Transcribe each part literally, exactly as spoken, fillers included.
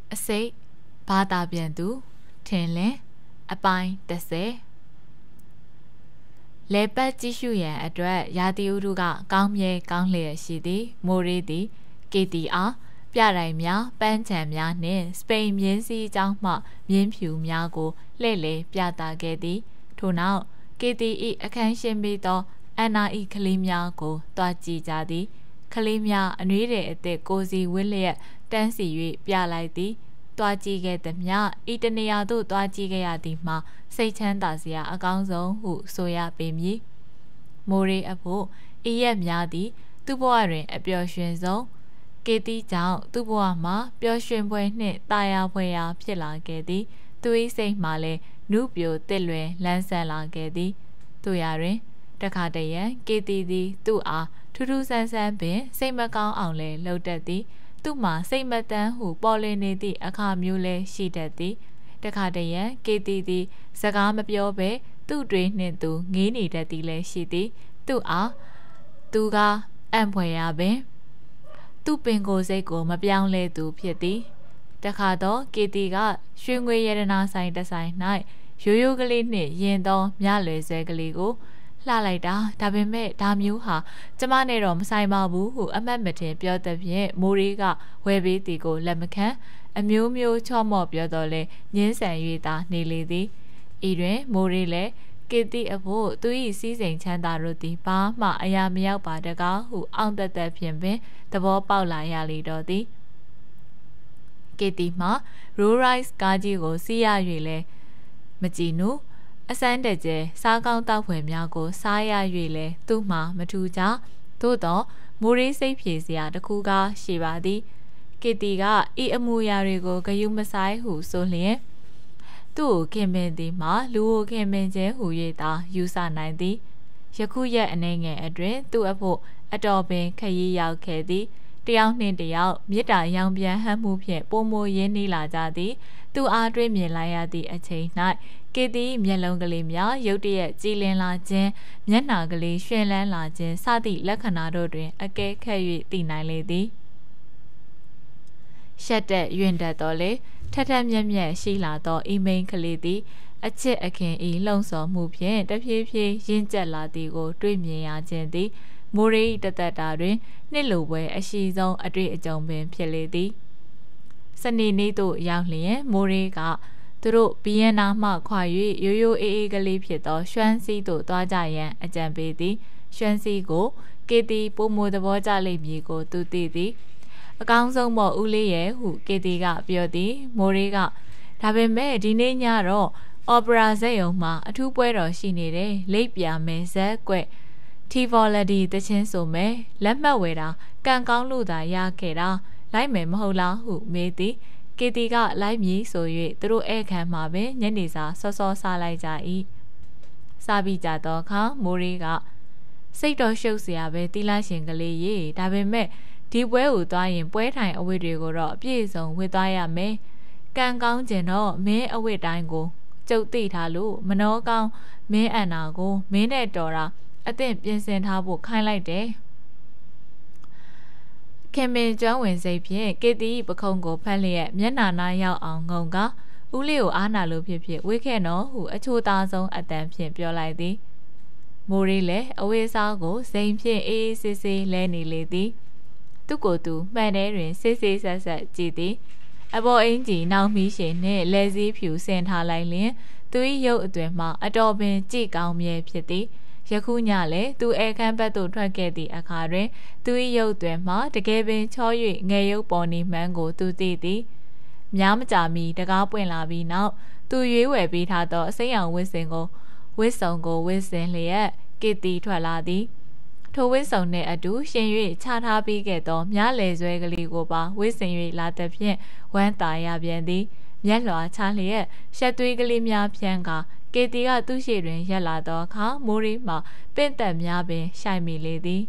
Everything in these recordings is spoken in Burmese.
အစိတ်ဘာသာပြန်သူထင်လင်းအပိုင်းတစ်ဆယ်လေပတ်ကြည့်ရှုရန်အတွက်ရာသီဥတုကကောင်းမြဲကောင်းလျက်ရှိသည်မိုးရီးသည်ကေတီအားပြတိုင်များပန်းချံများနှင့်စပိန်မြင်းစည်းကြောင်းမှမြင်းဖြူများကိုလှည့်လည်ပြသခဲ့သည်ထို့နောက်ကေတီ၏အခန်းရှင်းပြီးသောအန်နာ၏ကလေးများကိုတွားကြည့်ကြသည်ကလေးများအနွေးတဲ့အသည့်ကိုစီဝစ်လျက်တန်းစီ၍ပြလိုက်သည်တွားကြည့်ခဲ့သည်မြဤတနေရာသို့တွားကြည့်ခဲ့ရသည်မှာစိတ်ချမ်းသာစရာအကောင်းဆုံးဟုဆိုရပေမည်မိုးရီးအဖို့ဤရက်များသည်သူ့ဘဝတွင်အပျော်ရွှင်ဆုံးကေတီကြောင့်သူ့ဘဝမှာပျော်ရွှင်ပွဲနှင့်တာယာဖွယ်ရာဖြစ်လာခဲ့သည်သူ၏စိတ်မှလည်းနုပြိုတစ်လွင်လန်းဆန်းလာခဲ့သည်တို့ရာတွင်တခါတရံကေတီသည်သူ့အားထူးထူးဆန်းဆန်းပင်စိတ်မကောင်းအောင်လည်းလှုပ်တတ်သည်သူ့မှာစိတ်မတန်းဟုပေါ်လင်းနေသည့်အခါမျိုးလည်းရှိတတ်သည်တခါတရံကေတီသည်စကားမပြောဘဲသူ့တွေနှင့်သူငေးနေတတ်သည်လည်းရှိသည်သူ့အားသူကအံ့ဖွယ်ရာပင်သူ့ပင်ကိုယ်စိတ်ကိုမပြောင်းလဲသူဖြစ်သည်တခါတော့ကေတီကရွှေငွေရတနာဆိုင်တစ်ဆိုင်၌ရိုးရိုးကလေးနှင့်ရင်သောမြလွယ်ဆွဲကလေးကိုလှလိုက်တာဒါပေမဲ့ဒါမျိုးဟာကျမနဲ့တော့မဆိုင်ပါဘူးဟုအမှတ်မထင်ပြောသဖြင့်မိုးရီးကဝယ်ပေးသည်ကိုလက်မခံအမျိုးမျိုးချော့မော့ပြောတော့လဲညင်းဆန်၍သာနေလေသည်ဤတွင်မိုးရီးလည်းကေတီအဖို့သူ၏စီးစိမ်ချမ်းသာတို့သည်ဘာမှအရာမရောက်ပါတကားဟုအောင့်တသက်ဖြင့်ပင်သဘောပေါက်လာရလေတော့သည်ကေတီမှရိုးရိုက်စ်ကားကြီးကိုစီးရ၍လဲမကြည့်နူအစမ်းတကျဲစားကောင်းတောက်ဖွယ်များကိုစားရ၍လဲသူ့မှာမထူကြသို့တော့မိုးရီးစိတ်ဖြေစရာတစ်ခုကားရှိပါသည်ကေတီကဤအမူအရာတွေကိုဂယုမဆိုင်ဟုဆိုလျင်သူ့ကိုခင်မင်သည်မှာလူကိုခင်မင်ခြင်းဟူ၍သာယူဆနိုင်သည်ယခုရက်အနေငယ်အတွင်သူ့အဖို့အတော်ပင်ခရီးရောက်ခဲ့သည်တယောက်နှင့်တယောက်မေတ္တာရောင်ပြန်ဟမ်းမှုဖြင့်ပုံမရင်းနှီးလာကြသည်သူအားတွေ့မြင်လိုက်ရသည့်အချိန်၌ကေတီမျက်လုံးကလေးများရုတ်တရက်ကြည်လင်လာခြင်းမျက်နှာကလေးရွှင်လန်းလာခြင်းစသည့်လက္ခဏာတို့တွင်အကဲခတ်၍သိနိုင်လေသည်ရှက်တဲ့ယွင်တတ်တော်လေထက်ထက်မြက်မြက်ရှိလာသောအီမိန်ကလေးသည်အချစ်အခင်ဤလှုံ့ဆော်မှုဖြင့်တဖြည်းဖြည်းရင့်ကျက်လာသည်ကိုတွေ့မြင်ရခြင်းသည်မိုးရီးတသက်တာတွင်နှစ်လိုပွဲအရှိဆုံးအတွေ့အကြုံပင်ဖြစ်လေသည်စနေနေ့သို့ရောက်လျင်မိုးရီးကသူတို့ဘီယန်နာမှခွာ၍ရိုးရိုးအေးအေးကလေးဖြစ်သောရွှမ်းစီးသို့သွားကြရန်အကြံပေးသည်ရွှမ်းစီးကိုကေတီပုံမသဘောကျလိမ့်မည်ကိုသူသိသည်အကောင်းဆုံးပေါ်ဦးလေးရဲ့ဟုကေတီကပြောသည်မိုးရီးကဒါပေမဲ့ဒီနေ့ညတော့အော်ပရာဇက်ရုံမှာအထူးပွဲတော်ရှိနေတယ်လိပ်ပြမယ်ဇက်ကွက်တီဗော်လဒီတချင်းဆိုမယ်လက်မှတ်ဝယ်တာကံကောင်းလို့သာရခဲ့တာလိုက်မယ်မဟုတ်လားဟုမေးသည်ကေတီကလိုက်မည်ဆို၍သူတို့ဧည့်ခံမှာပင်ညနေစာစောစောစားလိုက်ကြ၏စားပြီးကြသောအခါမိုးရီးကစိတ်တော်ရှုပ်เสียပဲတီလာရှင်ကလေးရေဒါပေမဲ့ဒီပွဲကိုသွားရင်ပွဲထိုင်အဝတ်တွေကိုတော့အပြည့်စုံဝတ်သွားရမယ်ကံကောင်းကျင်တော့မင်းအဝတ်တိုင်းကိုကျုပ်သိထားလို့မနှောကောင်းမင်းအန်နာကိုမင်းနဲ့တော်တာအသင့်ပြင်ဆင်ထားဖို့ခိုင်းလိုက်တယ်ခင်မင်ကျွမ်းဝင်စိတ်ဖြင့်ကေတီပခုံးကိုဖက်လျက်မျက်နှာနာရောက်အောင်ငုံကဦးလေးကိုအားနာလို့ဖြစ်ဖြစ်ဝိခဲ့နော်ဟုအချိုသားဆုံးအတန်ဖြင့်ပြောလိုက်သည်မိုးရီးလည်းအဝေးစားကိုစိန်ဖြင့်အေးအေးဆေးဆေးလဲနေလေသည်သူ့ကိုယ်သူမှန်ထဲတွင်ဆေးဆေးဆက်ဆက်ကြည့်သည်အပေါ်အင်းကြီးနောက်မီးရှင်နှင့်လက်စည်းဖြူဆင်ထားလိုက်လျင်သူ၏ရုပ်အသွင်မှအတော်ပင်ကြည်ကောင်းမြဲဖြစ်သည်ယခုညလည်းသူဧခမ်းဘက်သို့ထွက်ခဲ့သည့်အခါတွင်သူ၏ရုပ်သွင်မှတကယ်ပင်ချော၍ငယ်ရုပ်ပေါ်နေမှန်းကိုသူသိသည်များမကြာမီတကားပွင့်လာပြီးနောက်သူရွေးဝယ်ပေးထားသောအစိမ်းရောင်ဝတ်စင်ကိုဝတ်စုံကိုဝတ်ဆင်လျက်ကေတီထွက်လာသည်ထိုဝတ်စုံနှင့်အတူရှင်၍ချထားပြီးခဲ့သောမြလည်ဆွဲကလေးကိုပါဝတ်ဆင်၍လာသည်ဖြင့်ဝမ်းသာရပြန်သည်မျက်လွှာချလျက်ရှက်သွေးကလေးများဖြန်းကာကေတီကသူ့ရှိတွင်ရက်လာသောအခါမိုးရီးမှပင့်သက်များပင်ရှိုက်မိလေသည်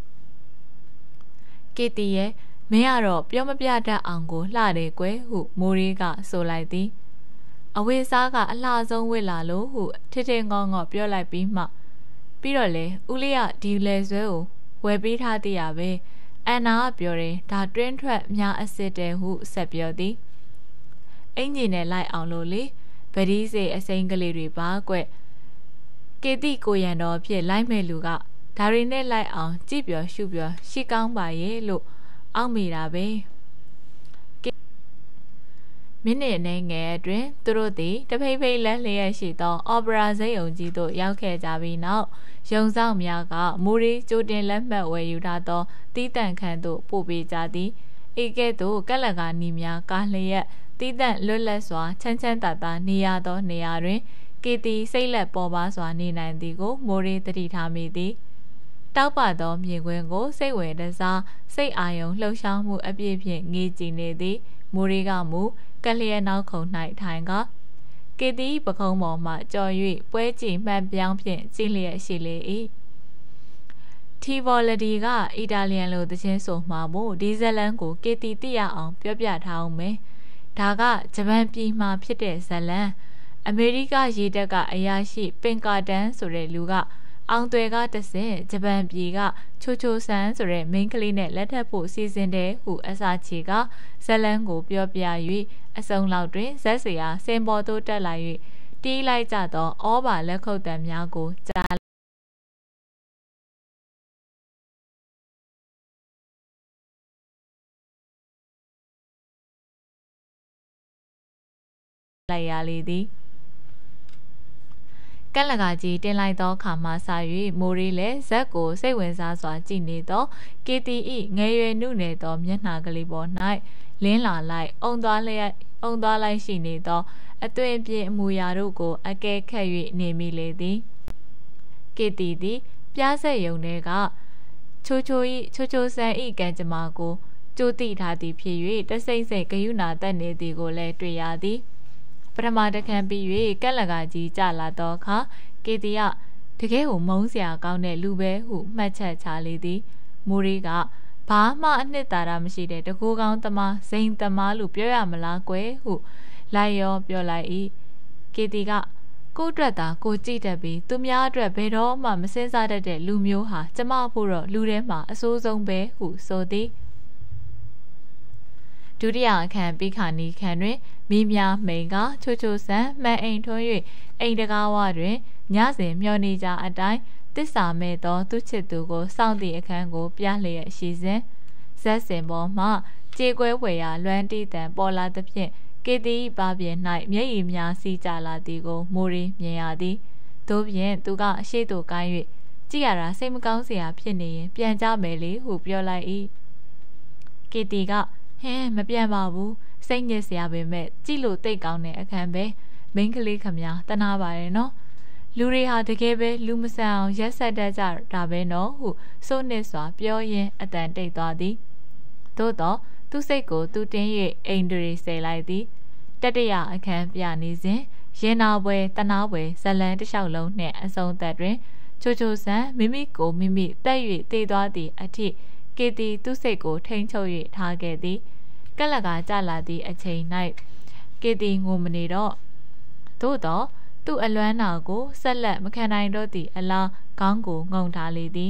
ကေတီရဲ့မင်းကတော့ပြောမပြတတ်အောင်ကိုလှတယ်ကွယ်ဟုမိုးရီးကဆိုလိုက်သည်အဝေးစားကအလှဆုံးဝစ်လာလို့ဟုထထငေါငေါပြောလိုက်ပြီးမှပြီးတော့လေဦးလေးကဒီလဲဆွဲကိုဝယ်ပေးထားသေးရပဲအန်နာကပြောတယ်ဒါတွင်းထွက်များအစ်စ်တယ်ဟုဆက်ပြောသည်အင်ဂျင်နဲ့လိုက်အောင်လို့လေဗတိစေအစိမ်းကလေးတွေပါကွကေတိကိုရန်တော်ဖြစ်လိုက်မဲ့လူကဒါရီနဲ့လိုက်အောင်ကြည့်ပြောရှုပြောရှိကောင်းပါရဲ့လို့အောက်မိတာပဲမိနစ်နဲ့ငယ်အတွင်းသူတို့သည်တဖိဖိလန်းလျက်ရှိသောအော်ပရာစိတ်ုံကြီးသို့ရောက်ခဲ့ကြပြီးနောက်ရုံဆောင်များကမူရီကျိုတင်လက်မှတ်ဝယ်ယူထားသောတီးတန့်ခန်းသို့ပို့ပေးကြသည်ဤကဲ့သို့ကက်လက်ကာနီများကားလျက်တီးတန့်လွတ်လပ်စွာချမ်းချမ်းသာသာနေရသောနေရာတွင်ကေတီစိတ်လက်ပေါ်ပါစွာနေနိုင်သည်ကိုမိုရီတတိထားမိသည်တောက်ပသောမြင်ကွင်းကိုစိတ်ဝင်တစားစိတ်အာယုံလှုပ်ရှားမှုအပြည့်ဖြင့်ငေးကြည့်နေသည်မိုရီကမူကလျက်နောက်ခုံ၌ထိုင်ကကေတီပခုံးပေါ်မှကြော်၍ပွဲကြည့်မှန်ပြောင်းဖြင့်ကြည့်လျက်ရှိလေ၏တီဗော်လဒီကအီတာလီယန်လိုသချင်းဆိုမှာမို့ဒီဇလန်ကိုကေတီသိရအောင်ပြောပြထားအောင်မယ်ဒါကဂျပန်ပြည်မှာဖြစ်တဲ့ဇလန်အမေရိကရေတပ်ကအရာရှိပင်ကာတန်ဆိုတဲ့လူကအောင်သွဲကတဆင့်ဂျပန်ပြည်ကချိုချိုဆန်ဆိုတဲ့မိန်းကလေးနဲ့လက်ထပ်ဖို့စီစဉ်တဲ့ဟုအစာချေကဇလန်ကိုပြောပြ၍အစုံလောက်တွင်ဇက်စရာစင်ပေါ်သို့တက်လာ၍တီးလိုက်ကြသောဩဘာလက်ခုပ်တံများကိုကြားလိုက်ရလေသည်ကက်လကာကြီးတင်လိုက်သောခါမှစ၍မိုရီလည်းဇက်ကိုစိတ်ဝင်စားစွာကြည့်နေသောကေတီ၏ငယ်ရွယ်နုနယ်သောမျက်နှာကလေးပေါ်၌လင်းလာလိုက်အုံသွားလျက်အုံသွားလိုက်ရှိနေသောအသွင်ပြင်အမူအရာတို့ကိုအကဲခတ်၍နေမိလေသည်ကေတီသည်ပြားဆက်ယုံထဲကချိုချို၏ချိုချိုဆန်၏ကံကြမ္မာကိုကြိုးတိထားသည်ဖြစ်၍တဆိမ့်ဆိတ်ဂယုဏတက်နေသည်ကိုလည်းတွေ့ရသည်ပထမတခန်းပြီး၍ကက်လကာကြီးကြလာသောအခါကေတီကတကယ်ကိုမုန်းစရာကောင်းတဲ့လူပဲဟုမှတ်ချက်ချလေသည်မိုရီကဘာမှအနှစ်သာရမရှိတဲ့တကူကောင်းသမားစိန်သမားလူပြောရမလားကွယ်ဟုလိုက်ရောပြောလိုက်၏ကေတီကကိုအတွက်သာကိုကြည့်တတ်ပြီးသူများအတွက်ဘယ်တော့မှမစင်စားတတ်တဲ့လူမျိုးဟာကျမဖို့တော့လူထဲမှာအဆိုးဆုံးပဲဟုဆိုသည်ဒုတိယအခန်းပြီးခါနီခန်းတွင်မိများမိန်ကချိုချိုဆန်မှန်အိမ်ထွန်း၍အိမ်တကားဝတွင်ညစဉ်မျောနေကြအတိုင်းတစ္ဆာမဲ့သောသူချစ်သူကိုစောင့်သည့်အခန်းကိုပြလျက်ရှိစဉ်ဇက်စင်ပေါ်မှကြေကွဲဝယ်ရာလွမ်းတီးတံပေါ်လာသဖြင့်ကေတီပါပြင်၌မျက်ရည်များစီးကြလာသည်ကိုမိုရီမြင်ရသည်သို့ပြင်သူကအရှိ့သို့ကိုင်း၍ကြည့်ရတာစိတ်မကောင်းစရာဖြစ်နေရင်ပြန်ကြမယ်လေဟုပြောလိုက်၏ကေတီကဟင်းမပြန်ပါဘူးစိတ်ညစ်စရာပဲမဲ့ကြည့်လို့တိတ်ကောင်းတဲ့အခန်းပဲမိန်းကလေးခမညာတနာပါရဲ့နော်လူတွေဟာတကယ်ပဲလူမဆန်အောင်ရက်ဆက်တတ်ကြတာပဲနော်ဟုစိုးနစ်စွာပြောရင်းအတန်တိတ်သွားသည်သို့တော့သူစိတ်ကိုသူတင်း၍အိမ်တွေဆယ်လိုက်သည်တတရအခန်းပြနေစဉ်ရင်နာပွဲတနာပွဲဇလန်တစ်လျှောက်လုံးနှင့်အဆုံးသက်တွင်ချိုချိုဆန်မိမိကိုမိမိတက်၍တည်သွားသည့်အထိကေတီသူစိတ်ကိုထိန်ချုပ်၍ထားခဲ့သည်ကက်လကာကြလာသည့်အချိန်၌ကေတီငိုမနေတော့သို့တော့သူ့အလွမ်းနာကိုဆက်လက်မခံနိုင်တော့သည့်အလားခေါင်းကိုငုံထားလေသည်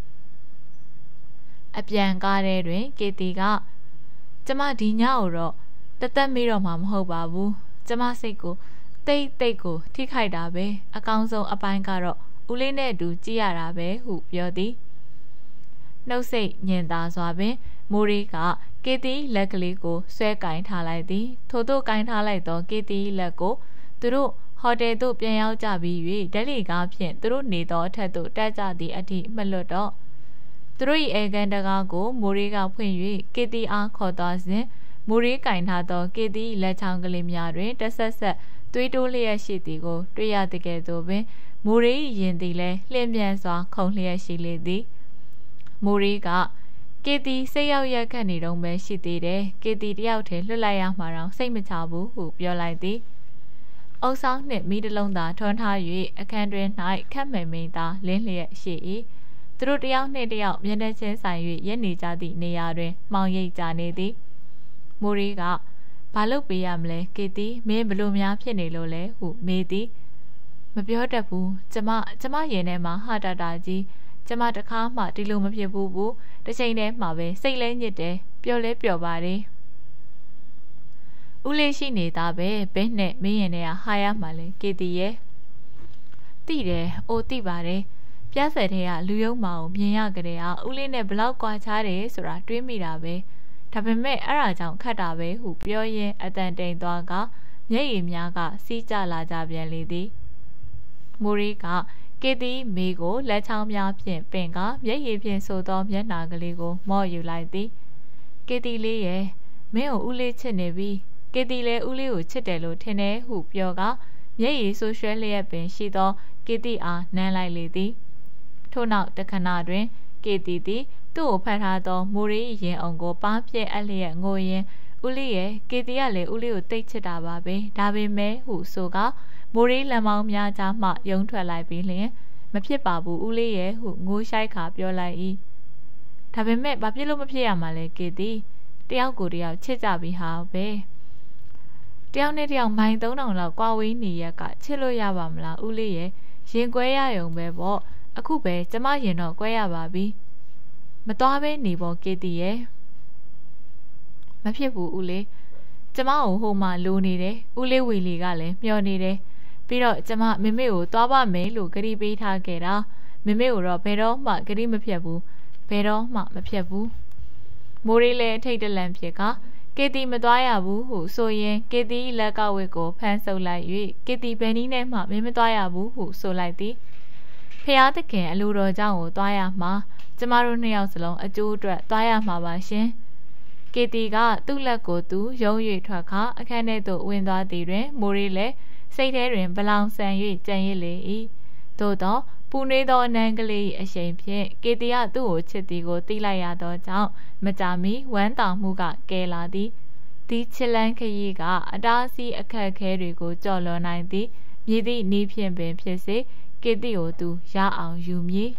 အပြန်ကားထဲတွင်ကေတီကကျမဒီညကိုတော့တသက်မေးတော့မှာမဟုတ်ပါဘူးကျမစိတ်ကိုတိတ်တိတ်ကိုထိခိုက်တာပဲအကောင်းဆုံးအပိုင်းကတော့ဦးလေးနဲ့အတူကြည့်ရတာပဲဟုပြောသည်နှုတ်ဆက်ညင်သာစွာပင်မိုရီကကေတီလက်ကလေးကိုဆွဲကင်ထားလိုက်သည်ထို့သို့ကင်ထားလိုက်သောကေတီလက်ကိုသူတို့ဟိုတယ်သို့ပြန်ရောက်ကြပြီး၍ဒက်လီကားဖြင့်သူတို့နေသောအထက်သို့တက်ကြသည့်အထိမလွတ်တော့သူတို့၏အေကန်တကားကိုမိုရီကဖွင့်၍ကေတီအားခေါ်သွားစဉ်မိုရီကင်ထားသောကေတီလက်ချောင်းကလေးများတွင်တဆက်ဆက်သွေးတိုးလျက်ရှိသည်ကိုတွေ့ရတဲ့ကဲ့သို့ပင်မိုရီရင်သည်လည်းလျင်မြန်စွာခုန်လျက်ရှိလေသည်မိုရီကကေတီစိတ်ရောက်ရက်ခတ်နေတော့ပဲရှိသေးတယ်ကေတီတယောက်တည်းလွတ်လိုက်ရမှာတော့စိတ်မချဘူးဟုပြောလိုက်သည်အုပ်ဆောင်နှင့်မိတလုံးသာထွန်းထား၍အခန်းတွင်၌ခက်မိန်မိန်သာလင်းလျက်ရှိ၏သူတို့တယောက်နှင့်တယောက်မျက်နှာချင်းဆိုင်၍ရက်နေကြသည့်နေရာတွင်မှောင်ရိပ်ကြနေသည်မိုရီကဘာလုပ်ပေးရမလဲကေတီမင်းဘလို့များဖြစ်နေလို့လဲဟုမေးသည်မပြောတတ်ဘူးကျမကျမရင်ထဲမှာဟာတာတာကြီးကျမတခါမှဒီလိုမဖြစ်ဘူးဘူးတစ်ချိန်တည်းမှာပဲစိတ်လဲညစ်တယ်ပျော်လဲပျော်ပါတယ်ဦးလေးရှိနေတာပဲဘဲနဲ့မင်းရင်နဲ့ဟာရမှလဲကေတီရဲ့တိတယ်အိုတိပါတယ်ပြတ်ဆက်တဲ့ကလူယုံမအောင်မြင်ရကြတဲ့ဟာဦးလေးနဲ့ဘလောက်ကွာခြားတယ်ဆိုတာတွေးမိတာပဲဒါပေမဲ့အဲ့ဒါကြောင့်ခတ်တာပဲဟုပြောရင်းအတန်တိန်သွားကမျက်ရည်များကစီးကျလာကြပြန်လေသည်မိုရီကကေတီမေကိုလက်ချောင်းများဖြင့်ပင်ကမျက်ရည်ဖြင့်ဆိုသောမျက်နှာကလေးကိုမော့ယူလိုက်သည်ကေတီလေးရဲ့မင်းကိုဦးလေးချစ်နေပြီကေတီလည်းဦးလေးကိုချစ်တယ်လို့ထင်တယ်ဟုပြောကမျက်ရည်ဆိုးရွှဲလျက်ပင်ရှိသောကေတီအားနမ်းလိုက်လေသည်ထို့နောက်တခဏတွင်ကေတီသည်သူ့ကိုဖတ်ထားသောမိုရီရင်အောင်ကိုပါပြည့်အပ်လျက်ငိုရင်းဦးလေးရဲ့ကေတီကလည်းဦးလေးကိုတိတ်ချစ်တာပါပဲဒါပေမဲ့ဟုဆိုကမိုရီလက်မောင်းများကြားမှယုံထွက်လိုက်ပြီးလျင်မဖြစ်ပါဘူးဦးလေးရဲ့ဟုငိုရှိုက်ခါပြောလိုက်၏ဒါပေမဲ့ဘာဖြစ်လို့မဖြစ်ရမှာလဲကေတီတယောက်ကိုတယောက်ချစ်ကြပြီးဟာပဲတယောက်နဲ့တယောက်မိုင်သုံးထောင်လောက်ကွာဝေးနေရကချစ်လို့ရပါမလားဦးလေးရဲ့ရင်ကွဲရယုံပဲပေါ့အခုပဲကျမရင်တော့ကွဲရပါပြီမသွားပဲနေပေါ့ကေတီရဲ့မဖြစ်ဘူးဦးလေးကျမကိုဟိုမှာလိုနေတယ်ဦးလေးဝီလီကလည်းမျှော်နေတယ်ပြီးတော့ကျမမမေကိုသွားပါမယ်လို့ဂရီပေးထားခဲ့တာမမေကိုတော့ဘယ်တော့မှဂရီမဖြတ်ဘူးဘယ်တော့မှမဖြတ်ဘူးမိုးရီလည်းထိတ်တလန့်ဖြစ်ကကေတီမသွားရဘူးဟုဆိုရင်ကေတီလက်ကဝစ်ကိုဖမ်းဆုပ်လိုက်၍ကေတီဘယ်နည်းနဲ့မှမင်းမသွားရဘူးဟုဆိုလိုက်သည်ဖျားသခင်အလိုတော်ကြောင့်ကိုသွားရမှာကျမတို့နှစ်ယောက်စလုံးအကျိုးအတွက်သွားရမှာပါရှင်ကေတီကသူ့လက်ကိုသူယုံ၍ထွက်ခါအခန်းထဲသို့ဝင်သွားသည်တွင်မိုးရီလည်းစိတ်ထဲတွင်ဗလောင်ဆန်၍ကြံရစ်လေ၏သို့သောပူနွေးသောနန်းကလေးအရှိန်ဖြင့်ကေတီကသူ့ကိုချစ်သည်ကိုသိလိုက်ရသောကြောင့်မကြာမီဝမ်းတောင်မှုကကဲလာသည်ဒီချစ်လန်းခရီးကအတားအဆီးအခက်အခဲတွေကိုကြော်လွန်နိုင်သည်မြည်သည့်နီးဖြင့်ပင်ဖြစ်စေကေတီကိုသူရအောင်ယူမည်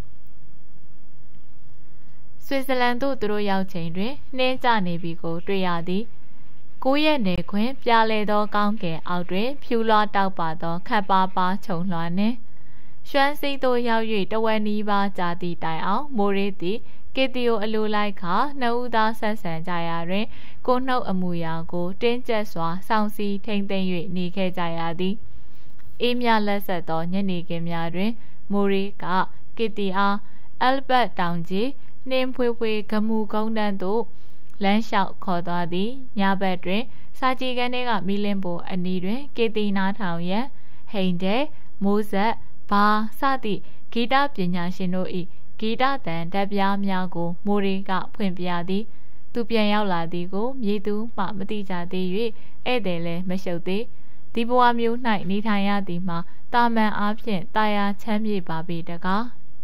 ဆွစ်ဇာလန်သို့သူတို့ရောက်ချိန်တွင်နှင်းကျနေပြီကိုတွေ့ရသည်ကိုယ့်ရဲ့နေခွင်ပြာလေသောကောင်းကင်အောက်တွင်ဖြူလွှားတောက်ပါသောခပ်ပါပါခြုံလွှာနှင့်ရွှမ်းစိတ်သို့ရောက်၍တဝက်နီးပါးကြာသည့်တိုင်အောင်မိုးရီသည်ကေတီကိုအလိုလိုက်ခါနှစ်ဦးသားဆက်ဆံကြရာတွင်ကိုနှုတ်အမူအရာကိုတင်းကျပ်စွာစောင့်စည်းထိမ့်သိမ်း၍နေခဲ့ကြရသည်အေးမြလက်ဆက်သောညနေခင်းများတွင်မိုးရီကကေတီအားအယ်ဘတ်တောင်ကြီးနှင်းဖွေးဖွေးဂမူကုန်းတန်းသို့လမ်းလျှောက်ခေါ်သွားသည်ညဘက်တွင်စာကြည်ကန်းထဲကမီလင်းပိုအနီးတွင်ကေတီနာထောင်ရန်ဟိန်တဲမိုးဆက်ဘာစသည့်ဂီတပညာရှင်တို့၏ဂီတတန်ဓာတ်ပြားများကိုမိုးရီကဖွင့်ပြသည်သူပြန်ရောက်လာသည်ကိုမြေသူမှမတိကြသေး၍ဧည့်သည်လည်းမရှုပ်သေးဒီဘဝမျိုး၌နေထိုင်ရသည်မှာတာမန်အားဖြင့်တာယာချမ်းမြေပါပေတကား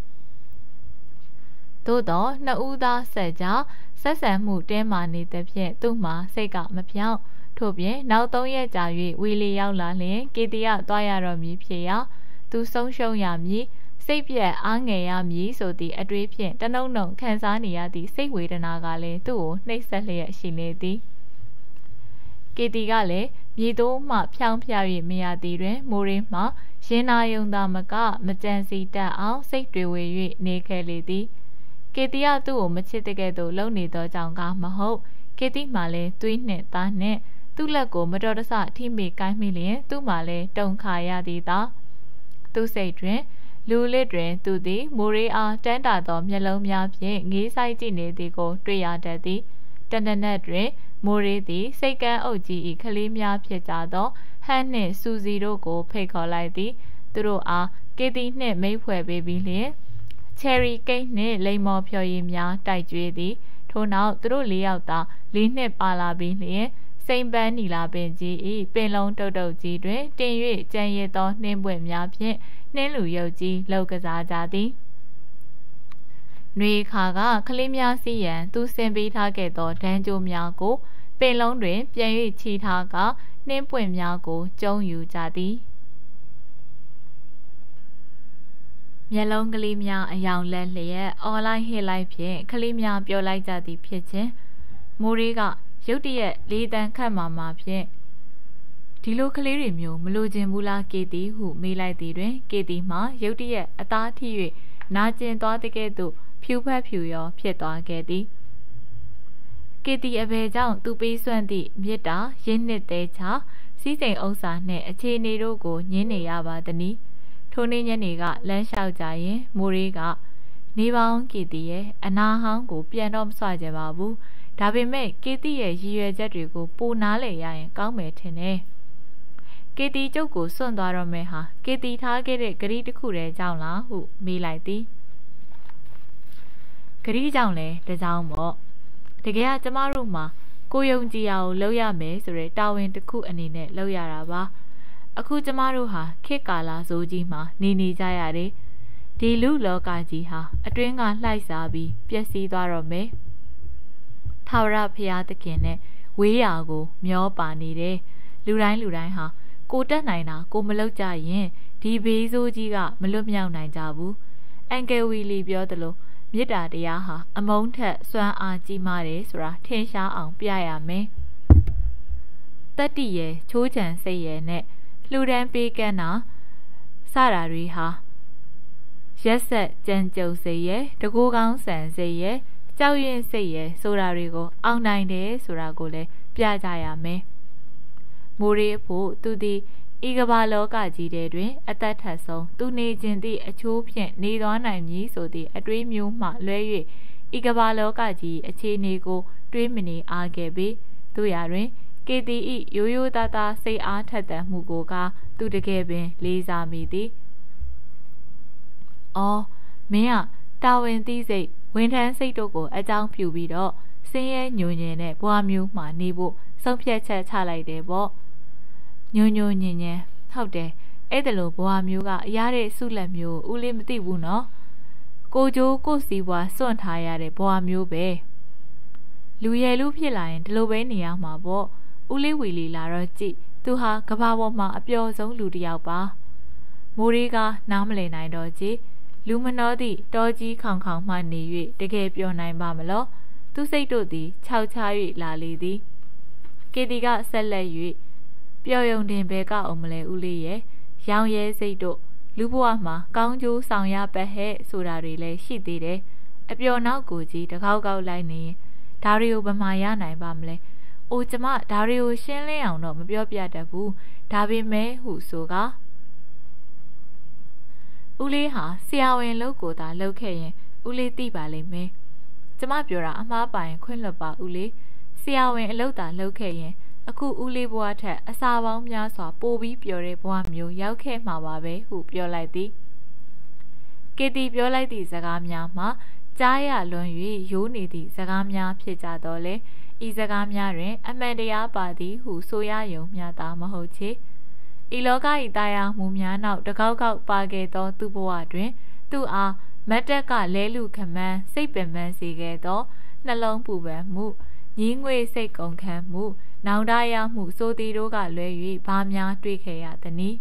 သို့သောနှစ်ဦးသားဆက်ကြဆက်ဆံမှုတင်းမာနေသဖြင့်သူ့မှာစိတ်ကမပြောင်းထို့ပြင်နောက်သုံးရက်ကြာ၍ဝီလီရောက်လာလျင်ကေတီကသွားရတော့မည်ဖြစ်ရာသူဆုံးရှုံးရမည်စိတ်ပြက်အားငယ်ရမည်ဆိုသည့်အတွေးဖြင့်တနှုံနှုံခံစားနေရသည့်စိတ်ဝေဒနာကလည်းသူ့ကိုနှိပ်စက်လျက်ရှိနေသည်ကေတီကလည်းမြေတိုးမှဖြောင်းဖျ၍မရသည်တွင်မိုးရင်းမှရင်နာယုံသာမကမကြံစီတတ်အောင်စိတ်တွေဝေ၍နေခဲ့လေသည်ကေတီကသူ့ကိုမချစ်တဲ့ကဲ့သို့လုံနေသောကြောင့်ကမဟုတ်ကေတီမှလည်းသွေးနှင့်သားနှင့်သူ့လက်ကိုမတော်တဆထိမိကိုင်းမိလျင်သူ့မှလည်းတုန်ခါရသည်သာသူ့စိတ်တွင်လူလစ်တွင်သူသည်မိုးရီအားတန်းတာသောမျက်လုံးများဖြင့်ငေးဆိုင်ကြည့်နေသည်ကိုတွေ့ရတတ်သည်တနက်နက်တွင်မိုးရီသည်စိတ်ကန်းအုပ်ကြီး၏ခလေးများဖြစ်ကြသောဟန်နှင့်စူစီတို့ကိုဖိတ်ခေါ်လိုက်သည်သူတို့အားကေတီနှင့်မိတ်ဖွဲ့ပေးပြီးလျှင်ချယ်ရီကိတ်နှင့်လိမ္မော်ဖြော်ရည်များတိုက်ကျွေးသည်ထို့နောက်သူတို့လေးယောက်သာလေးနှစ်ပါလာပြီးလျှင်စိန်ပန်းနီလာပင်ကြီး၏ပင်လုံးတုတ်တုတ်ကြီးတွင်တင်၍ကြံရည်သောနှင်းပွင့်များဖြင့်နှင်းလူရုပ်ကြီးလှုပ်ကစားကြသည်နွေခါကကလေးများစီရန်သူဆင်ပေးထားခဲ့သောဒန်းကြိုးများကိုပင်လုံးတွင်ပြန်၍ချီထားကနှင်းပွင့်များကိုကျုံယူကြသည်မျက်လုံးကလေးများအယောင်လက်လျက်အော်လိုက်ဟစ်လိုက်ဖြင့်ကလေးများပြောလိုက်ကြသည်ဖြစ်ခြင်းမိုးရီကရုတ်တရက်လေးတန်းခတ်မာမာဖြင့်ဒီလိုကလေးတွေမျိုးမလိုချင်ဘူးလားကေတီဟုမေးလိုက်သည်တွင်ကေတီမှရုတ်တရက်အသားထိ၍နာကျင်သွားတဲ့ကဲ့သို့ဖြူဖက်ဖြူရောဖြစ်သွားခဲ့သည်ကေတီအဘေကြောင့်သူပေးစွန့်သည့်မြစ်တာရင်းနှစ်သေးချစီးစိမ်ဥစ္စာနှင့်အခြေအနေတို့ကိုညင်းနေရပါသည်။ထိုနေ့ညနေကလမ်းလျှောက်ကြရင်မိုးရီကနေပေါင်းကေတီရဲ့အနာဟောင်းကိုပြန်တော့မဆွကြပါဘူး။ဒါပေမဲ့ကေတီရဲ့ရည်ရွယ်ချက်တွေကိုပိုနားလည်ရရင်ကောင်းမယ်ထင်တယ်။ကေတီကျုပ်ကိုစွန့်သွားတော့မယ်ဟာကေတီထားခဲ့တဲ့ဂရီတစ်ခုတည်းကြောင့်လားဟုမေးလိုက်သည်။ဂရီကြောင့်လဲတကြောင်ပေါ့။တကယ်ကကျမတို့မှာကိုယုံကြည်ရအောင်လုပ်ရမယ်ဆိုတဲ့တာဝန်တစ်ခုအနေနဲ့လုပ်ရတာပါ။အခုကျမတို့ဟာခေတ်ကာလဆိုးကြီးမှာနေနေကြရတယ်။ဒီလူလောကကြီးဟာအတွင်းကလှိုက်စားပြီးပျက်စီးသွားတော့မယ်။ထာဝရဘုရားသခင်နဲ့ဝေးရာကိုမျောပါနေတယ်။လူတိုင်းလူတိုင်းဟာကိုတက်နိုင်တာကိုမလုပ်ကြရင်ဒီဘေးဆိုးကြီးကမလွတ်မြောက်နိုင်ကြဘူး။အန်ကယ်ဝီလီပြောသလိုမေတ္တာတရားဟာအမုန်းထက်စွမ်းအားကြီးမားတယ်ဆိုတာထင်ရှားအောင်ပြရမယ်။တတ္တိရဲ့ချိုးချံစိတ်ရဲ့နဲ့လှူဒန်းပေးကမ်းတာစတာတွေဟာရက်ဆက်ကြံကြုံစိတ်ရဲ့တကူကောင်းဆန်စိတ်ရဲ့ကြောက်ရွံ့စိတ်ရဲ့ဆိုတာတွေကိုအောင်နိုင်တယ်ဆိုတာကိုလည်းပြကြရမယ်။မိုးရီဖို့သူသည်ဤကဘာလောကကြီးထဲတွင်အသက်ထက်ဆုံးသူနေခြင်းသည့်အချိုးဖြင့်နေသွားနိုင်မည်ဆိုသည့်အတွေးမျိုးမှလွဲ၍ဤကဘာလောကကြီးအခြေအနေကိုတွေးမနေအားခဲ့ပေတို့ရာတွင်ကေတီ၏ရိုးရိုးသားသားစိတ်အားထက်သန်မှုကိုကသူတကယ်ပင်လေးစားမိသည်။အော်မင်းကတာဝန်သိစိတ်ဝန်ထမ်းစိတ်တို့ကိုအကြောင်းပြုပြီးတော့ဆင်းရဲညှို့ညင်တဲ့ဘဝမျိုးမှနေဖို့ဆုံးဖြတ်ချက်ချလိုက်တယ်ပေါ့။ညိုညိုညင်ညင်ဟုတ်တယ်အဲ့ဒါလိုဘဝမျိုးကအရာတဲ့ဆုလက်မျိုးဦးလေးမသိဘူးနော်ကိုကျိုးကိုစီဘွားစွန့်ထားရတဲ့ဘဝမျိုးပဲလူရည်လူဖြစ်လာရင်ဒီလိုပဲနေရမှာပေါ့ဦးလေးဝီလီလာတော့ကြည့်သူဟာကဘာပေါ်မှာအပျော်ဆုံးလူတစ်ယောက်ပါမိုးရီကနားမလည်နိုင်တော့ကြည့်လူမနှောသည့်တောကြီးခေါင်ခေါင်မှနေ၍တကယ်ပျော်နိုင်ပါမလို့သူစိတ်တို့သည်ခြောက်ခြား၍လာလေသည်ကေတီကဆက်လက်၍ပျော်ရုံတင်ဘဲကအောင်မလဲဦးလေးရဲ့ရောင်ရဲစိတ်တို့လူဘဝမှာကောင်းကျိုးဆောင်ရပတ်ဟဲ့ဆိုတာတွေလည်းရှိသေးတယ်အပျော်နောက်ကိုကြီးတကောက်ကောက်လိုက်နေရင်ဒါတွေကိုဘယ်မှာရနိုင်ပါမလဲအိုကျမဒါတွေကိုရှင်းလင်းအောင်တော့မပြောပြတတ်ဘူးဒါပေမဲ့ဟုဆိုကဦးလေးဟာဆရာဝန်လုပ်ကိုသာလုပ်ခဲ့ရင်ဦးလေးသိပါလိမ့်မယ်ကျမပြောတာအမှားပါရင်ခွင့်လွှတ်ပါဦးလေးဆရာဝန်အလုပ်သာလုပ်ခဲ့ရင်အခုဦးလေးဘွားထက်အစာပေါင်းများစွာပိုပြီးပျော်တဲ့ဘဝမျိုးရောက်ခဲ့မှာပါပဲဟုပြောလိုက်သည်ကေတီပြောလိုက်သည့်စကားများမှာကြားရလွန်၍ရိုးနေသည့်စကားများဖြစ်ကြတော့လေဤစကားများတွင်အမှန်တရားပါသည်ဟုဆိုရယုံမျှသာမဟုတ်ချေဤလောက၏တရားမှုများနောက်တကောက်ကောက်ပါခဲ့သောသူဘဝတွင်သူအားမတ်တက်ကလဲလူခမန်းစိတ်ပင်ပန်းစေခဲ့သောနှလုံးပူပန်မှုညီးငွေစိတ်ကုန်ခံမှုနောင်တရမှုစိုးသည်တို့ကလွဲ၍ဘာများတွေ့ခဲ့ရသနည်း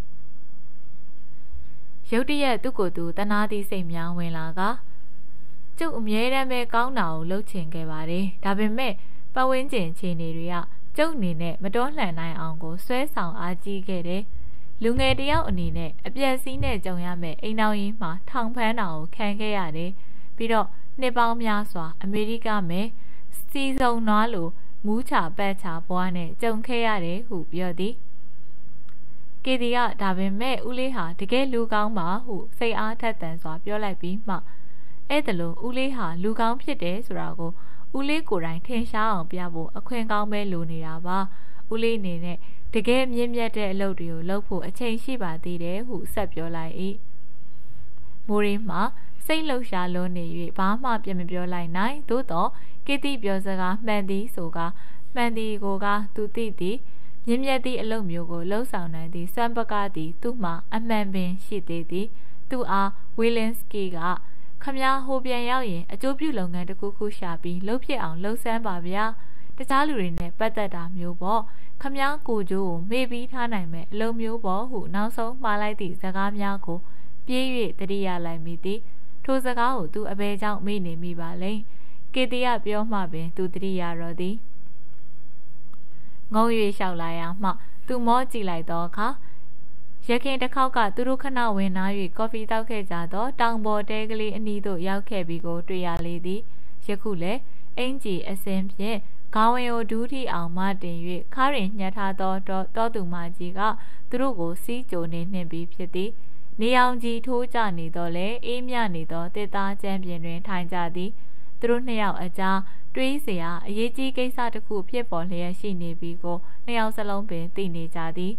ရုတ်တရက်သူ့ကိုယ်သူတနာသည့်စိတ်များဝင်လာကကျုပ်အမြဲတမ်းပဲကောင်းတာကိုလှုပ်ချင်ခဲ့ပါတယ်ဒါပေမဲ့ပတ်ဝန်းကျင်ခြေနေတွေကကျုပ်အနေနဲ့မတော်လှန်နိုင်အောင်ကိုဆွဲဆောင်အားကြီးခဲ့တယ်လူငယ်တယောက်အနေနဲ့အပြက်စီးနဲ့ကြုံရမယ်အိမ်တော်ကြီးမှာထောင်ဖမ်းတာကိုခံခဲ့ရတယ်ပြီးတော့နှစ်ပေါင်းများစွာအမေရိကမဲ့စီစုံနွားလိုမူးချပတ်ချဘွားနဲ့ကြုံခဲ့ရတယ်ဟုပြောသည်ကေတီကဒါပေမဲ့ဦးလေးဟာတကယ်လူကောင်းပါဟုစိတ်အားထက်သန်စွာပြောလိုက်ပြီးမှအဲ့ဒါလို့ဦးလေးဟာလူကောင်းဖြစ်တယ်ဆိုတာကိုဦးလေးကိုယ်တိုင်ထင်ရှားအောင်ပြဖို့အခွင့်ကောင်းပဲလိုနေတာပါဦးလေးအနေနဲ့တကယ်မြင့်မြတ်တဲ့အလုပ်တွေကိုလုပ်ဖို့အချိန်ရှိပါသေးတယ်ဟုဆက်ပြောလိုက်၏မိုးရင်းမှာစိတ်လှုပ်ရှားလွန်းနေ၍ဘာမှပြန်မပြောလိုက်နိုင်သို့တော့ကေတီပြောစကားမှန်သည်ဆိုကမှန်သည်ကိုကသူသိသည်မြင့်မြတ်သည့်အလုပ်မျိုးကိုလှုပ်ဆောင်နိုင်သည့်စွမ်းပကားသည်သူ့မှာအမှန်ပင်ရှိသေးသည်သူအားဝီလင်စကီကခမည်းဟိုပြန်ရောက်ရင်အကျိုးပြုလုပ်ငန်းတစ်ခုခုရှာပြီးလှုပ်ဖြစ်အောင်လှုပ်ဆန်းပါဗျာတခြားလူတွေနဲ့ပတ်သက်တာမျိုးပေါ့ခမည်းကိုကျိုးကိုမေ့ပြီးထားနိုင်မဲ့အလုပ်မျိုးပေါ့ဟုနောက်ဆုံးမှားလိုက်သည့်စကားများကိုပြေး၍တတိယလိုက်မိသည်ထိုစကားကိုသူအဘဲကြောင့်မေ့နေမိပါလိမ့်ကေတီကပြောမှပင်သူတတိယရောသည်ငုံ၍လျှောက်လာရမှသူမောကြည့်လိုက်သောအခါရခင်တစ်ခေါက်ကသူတို့ခဏဝင်နာ၍ကော်ဖီတောက်ခဲ့ကြသောတောင်ပေါ်တဲကလေးအနီးသို့ရောက်ခဲ့ပြီးကိုတွေ့ရလေသည်ယခုလည်းအင်ဂျီအစင်ဖြင့်ခေါင်းဝင်ကိုဒူးထီအောင်မတင်၍ခါရင်ညှက်ထားသောတောသူမကြီးကသူတို့ကိုစီးကြိုနေနှင့်ပြီးဖြစ်သည်နေအောင်ကြီးထိုးကြနေတော့လေအေးမြနေသောတစ်သားချမ်းပြင်တွင်ထိုင်ကြသည်သူတို့နှစ်ယောက်အကြားတွေးเสียအရေးကြီးကိစ္စတစ်ခုဖြစ်ပေါ်လျက်ရှိနေပြီကိုနှစ်ယောက်စလုံးပင်သိနေကြသည်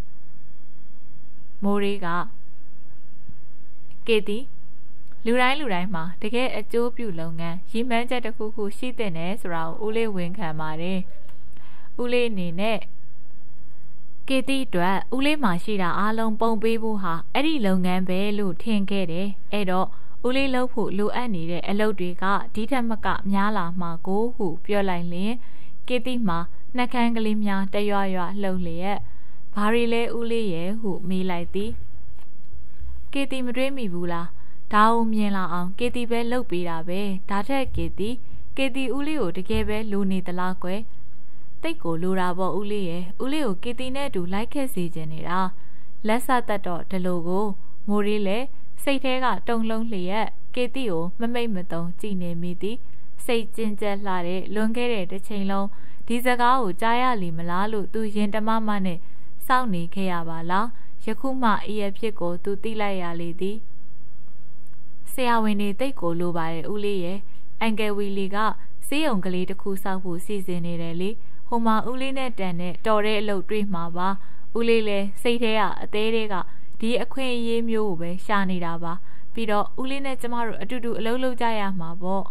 မိုးရီကကေတီလူတိုင်းလူတိုင်းမှာတကယ်အကျိုးပြုလုပ်ငန်းရည်မှန်းချက်တစ်ခုခုရှိတဲ့နဲ့ဆိုတာကိုဦးလေးဝန်ခံပါတယ်ဦးလေးအနေနဲ့ကေတီအတွက်ဦးလေးမှာရှိတာအားလုံးပုံပေးဖို့ဟာအဲ့ဒီလုပ်ငန်းပဲလို့ထင်ခဲ့တယ်အဲ့တော့ဦးလေးလုပ်ဖို့လိုအပ်နေတဲ့အလုပ်တွေကဒီထက်မကများလာမှာကိုဟုပြောလိုက်လင်ကေတီမှာနှက်ခမ်းကလေးများတရွရွလှုပ်လျက်ဘာရီလဲဦးလေးရဲ့ဟုမေးလိုက်သည်ကေတီမတွေးမိဘူးလားဒါအောင်မြင်လာအောင်ကေတီပဲလှုပ်ပေးတာပဲဒါထက်ကေတီကေတီဦးလေးကိုတကယ်ပဲလိုနေသလားကွယ်တိတ်ကိုလိုတာပေါ့ဦးလေးရဲ့ဦးလေးကိုကေတီနဲ့အတူလိုက်ခဲ့စေခြင်းနေတာလက်ဆက်သက်တော့ဒီလိုကိုမိုးရီလည်းစိတ်ထဲကတုံလုံးလျက်ကေတီကိုမမိတ်မတုံကြည်နေမိသည်စိတ်ကျဉ်ကျက်လှတဲ့လွန်ခဲ့တဲ့တစ်ချိန်လုံးဒီစကားကိုကြားရလီမလားလို့သူရင်တမမနဲ့စောင့်နေခဲ့ရပါလားယခုမှအရဲ့ဖြစ်ကိုသူသိလိုက်ရလေသည်ဆရာဝန်တွေတိတ်ကိုလိုပါတယ်ဦးလေးရဲ့အန်ကယ်ဝီလီကစေးရုံကလေးတစ်ခုစောက်ဖို့စီစဉ်နေတယ်လေဟိုမှာဦးလေးနဲ့တန်နဲ့တော်တဲ့အလုပ်တွေ့မှာပါဦးလေးလည်းစိတ်ထဲကအသေးတွေကဒီအခွင့်အရေးမျိုးကိုပဲရှာနေတာပါပြီးတော့ဦးလေးနဲ့ကျမတို့အတူတူအလုပ်လုပ်ကြရမှာပေါ့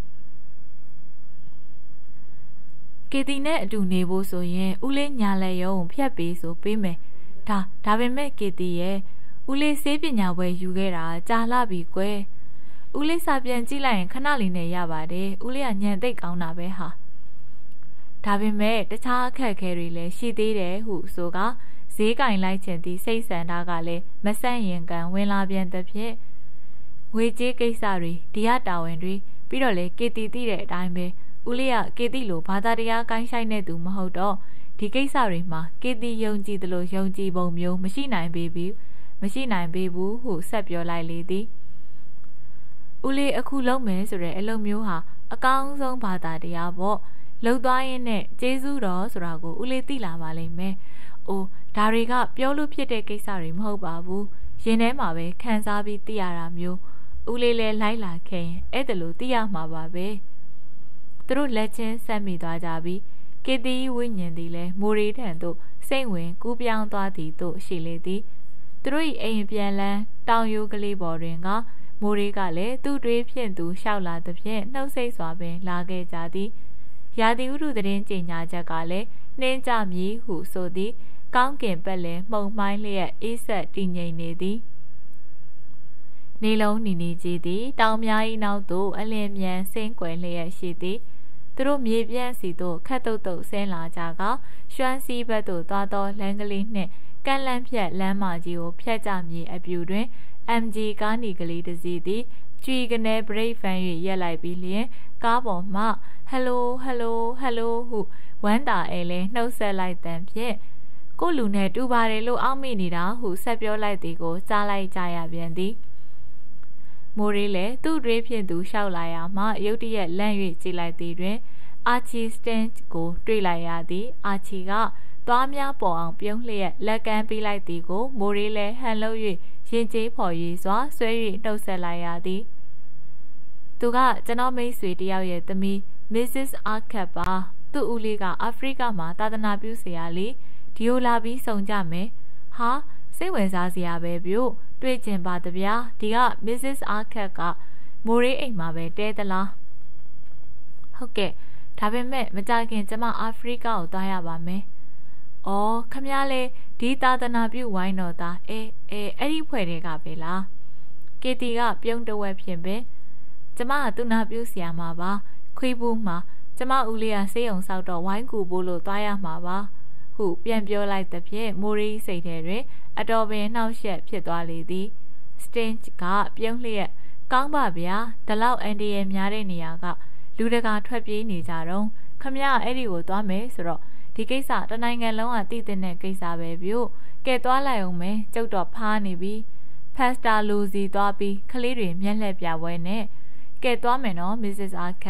ကေတီနဲ့အတူနေဖို့ဆိုရင်ဦးလေးညာလက်ရုံဖြတ်ပေးဆိုပေးမယ်ဒါဒါပေမဲ့ကေတီရဲ့ဦးလေးစေးပညာပွဲယူခဲ့တာကြာလာပြီကွယ်ဦးလေးစာပြန်ကြည့်လိုက်ရင်ခဏလေးနဲ့ရပါတယ်ဦးလေးကညံသိပ်ကောင်းတာပဲဟာဒါပေမဲ့တခြားအခက်အခဲတွေလည်းရှိသေးတယ်ဟုဆိုကဈေးကင်လိုက်ခြင်းသည်စိတ်ဆန္ဒကလည်းမဆန့်ရင်ကံဝင်လာပြန်သဖြင့်ငွေကြေးကိစ္စတွေဒီရတာဝန်တွေပြီးတော့လေကေတီသိတဲ့အတိုင်းပဲဦးလေးကကေတီလိုဘာသာတရားကိုင်းဆိုင်တဲ့သူမဟုတ်တော့ဒီကိစ္စတွေမှာကေတီယုံကြည်သလိုယုံကြည်ပုံမျိုးမရှိနိုင်ပေဘူးမရှိနိုင်ပေဘူးဟုဆက်ပြောလိုက်လေသည်ဦးလေးအခုလုံးမယ်ဆိုတဲ့အလုပ်မျိုးဟာအကောင်းဆုံးဘာသာတရားပေါ့လှုပ်သွားရင်းနဲ့ကျေးဇူးတော်ဆိုတာကိုဦးလေးသိလာပါလိမ့်မယ်။အိုးဒါတွေကပြောလို့ဖြစ်တဲ့ကိစ္စတွေမဟုတ်ပါဘူး။ရင်ထဲမှာပဲခံစားပြီးသိရတာမျိုးဦးလေးလည်းလိုက်လာခဲ့ရင်အဲ့ဒါလိုသိရမှာပါပဲ။သူတို့လက်ချင်းဆက်မိသွားကြပြီးကေတီဝိညာဉ်သည်လည်းမိုရီထံသို့စိတ်ဝင်ကူးပြောင်းသွားသည်သို့ရှိလေသည်။သူတို့၏အိမ်ပြန်လန်းတောင်ရိုးကလေးပေါ်တွင်ကမိုးရီကလည်းသူ့တွေးဖြင့်သူလျှောက်လာသဖြင့်နှုတ်ဆက်စွာပင်လာခဲ့ကြသည်ရာသီဥတုသတင်းကြေညာချက်ကလည်းနှင်းကြမည်ဟုဆိုသည်ကောင်းကင်ဘက်လည်းမှုန်မှိုင်းလျက်အေးဆက်တည်ငြိမ်နေသည်နေလုံးနီနီကြီးသည်တောင်များ၏နောက်သို့အလင်းမြန်ဆင်းကွယ်လျက်ရှိသည်သူတို့မြေပြန့်စီသို့ခတ်တုတ်တုတ်ဆင်းလာကြကရွှမ်းစီးဘက်သို့သွားသောလမ်းကလေးနှင့်ကန့်လန့်ဖြတ်လမ်းမကြီးကိုဖြတ်ကြမည်အပြူတွင်အမ်ဂျီ ကားနီကလေးတစ်စီးသည်ကြွေကနေဘရိတ်ဖန်၍ရက်လိုက်ပြီးလျင်ကားပေါ်မှဟယ်လိုဟယ်လိုဟယ်လိုဟုဝမ်းတာအဲလဲနှုတ်ဆက်လိုက်တဲ့ဖြင့်ကိုလူနဲ့တူပါတယ်လို့အောက်မိနေတာဟုဆက်ပြောလိုက်သည်ကိုကြားလိုက်ကြရပြန်သည်မိုးရီလည်းသူ့တွေးဖြင့်သူလျှောက်လာရမှရုတ်တရက်လန့်၍ကြည့်လိုက်သည်တွင်အာချီစတင်ကိုတွေ့လိုက်ရသည်အာချီကသွားများပေါ်အောင်ပြုံးလျက်လက်ကမ်းပေးလိုက်သည်ကိုမိုးရီလည်းဟန်လို့၍ရင်ကျေးဖော်ရည်စွာဆွဲ၍နှုတ်ဆက်လိုက်ရသည်သူကကျွန်တော်မိတ်ဆွေတယောက်ရဲ့သမီး missus Arkat ပါသူ့ဦးလေးကအာဖရိကမှာသာသနာပြုဆရာလေးဒီယိုလာပြီးစုံကြမယ်ဟာစိတ်ဝင်စားစရာပဲပြို့တွေ့ကျင်ပါတဗျာဒီက missus Arkat ကမိုးရေးအိမ်မှာပဲတဲသလားဟုတ်ကဲ့ဒါပေမဲ့မကြခင်ကျမအာဖရိကကိုသွားရပါမယ်အော်ခမည်းလေဒီသာသနာပြုဝိုင်းတော်သားအဲအဲအဲ့ဒီဖွဲ့တွေကပဲလားကေတီကပြုံးတဝက်ဖြင့်ပဲကျမကသူနာပြုဆရာမှာပါခွေးဘူးမှာကျမဦးလေးကဆေးရုံဆောက်တော့ဝိုင်းကူဖို့လို့သွားရမှာပါဟုပြန်ပြောလိုက်သဖြင့်မိုရီစိတ်ထဲတွင်အတော်ပင်နှောက်ယှက်ဖြစ်သွားလေသည်စတင်ကပြုံးလျက်ကောင်းပါဗျာဒီလောက်အန်ဒီရဲ့များတဲ့နေရာကလူတကာထွက်ပြေးနေကြတော့ခမည်းအဲ့ဒီကိုသွားမယ်ဆိုတော့ဒီကိစ္စတနိုင်ငံလုံးကတည်တဲ့ကိစ္စပဲပြို့ကဲသွားလိုက်အောင်မယ်ကျုပ်တော့ဖားနေပြီဖက်စတာလူစီသွားပြီးခလေးတွေမျက်လှည့်ပြပွဲနဲ့ကဲသွားမယ်နော် missus Arkat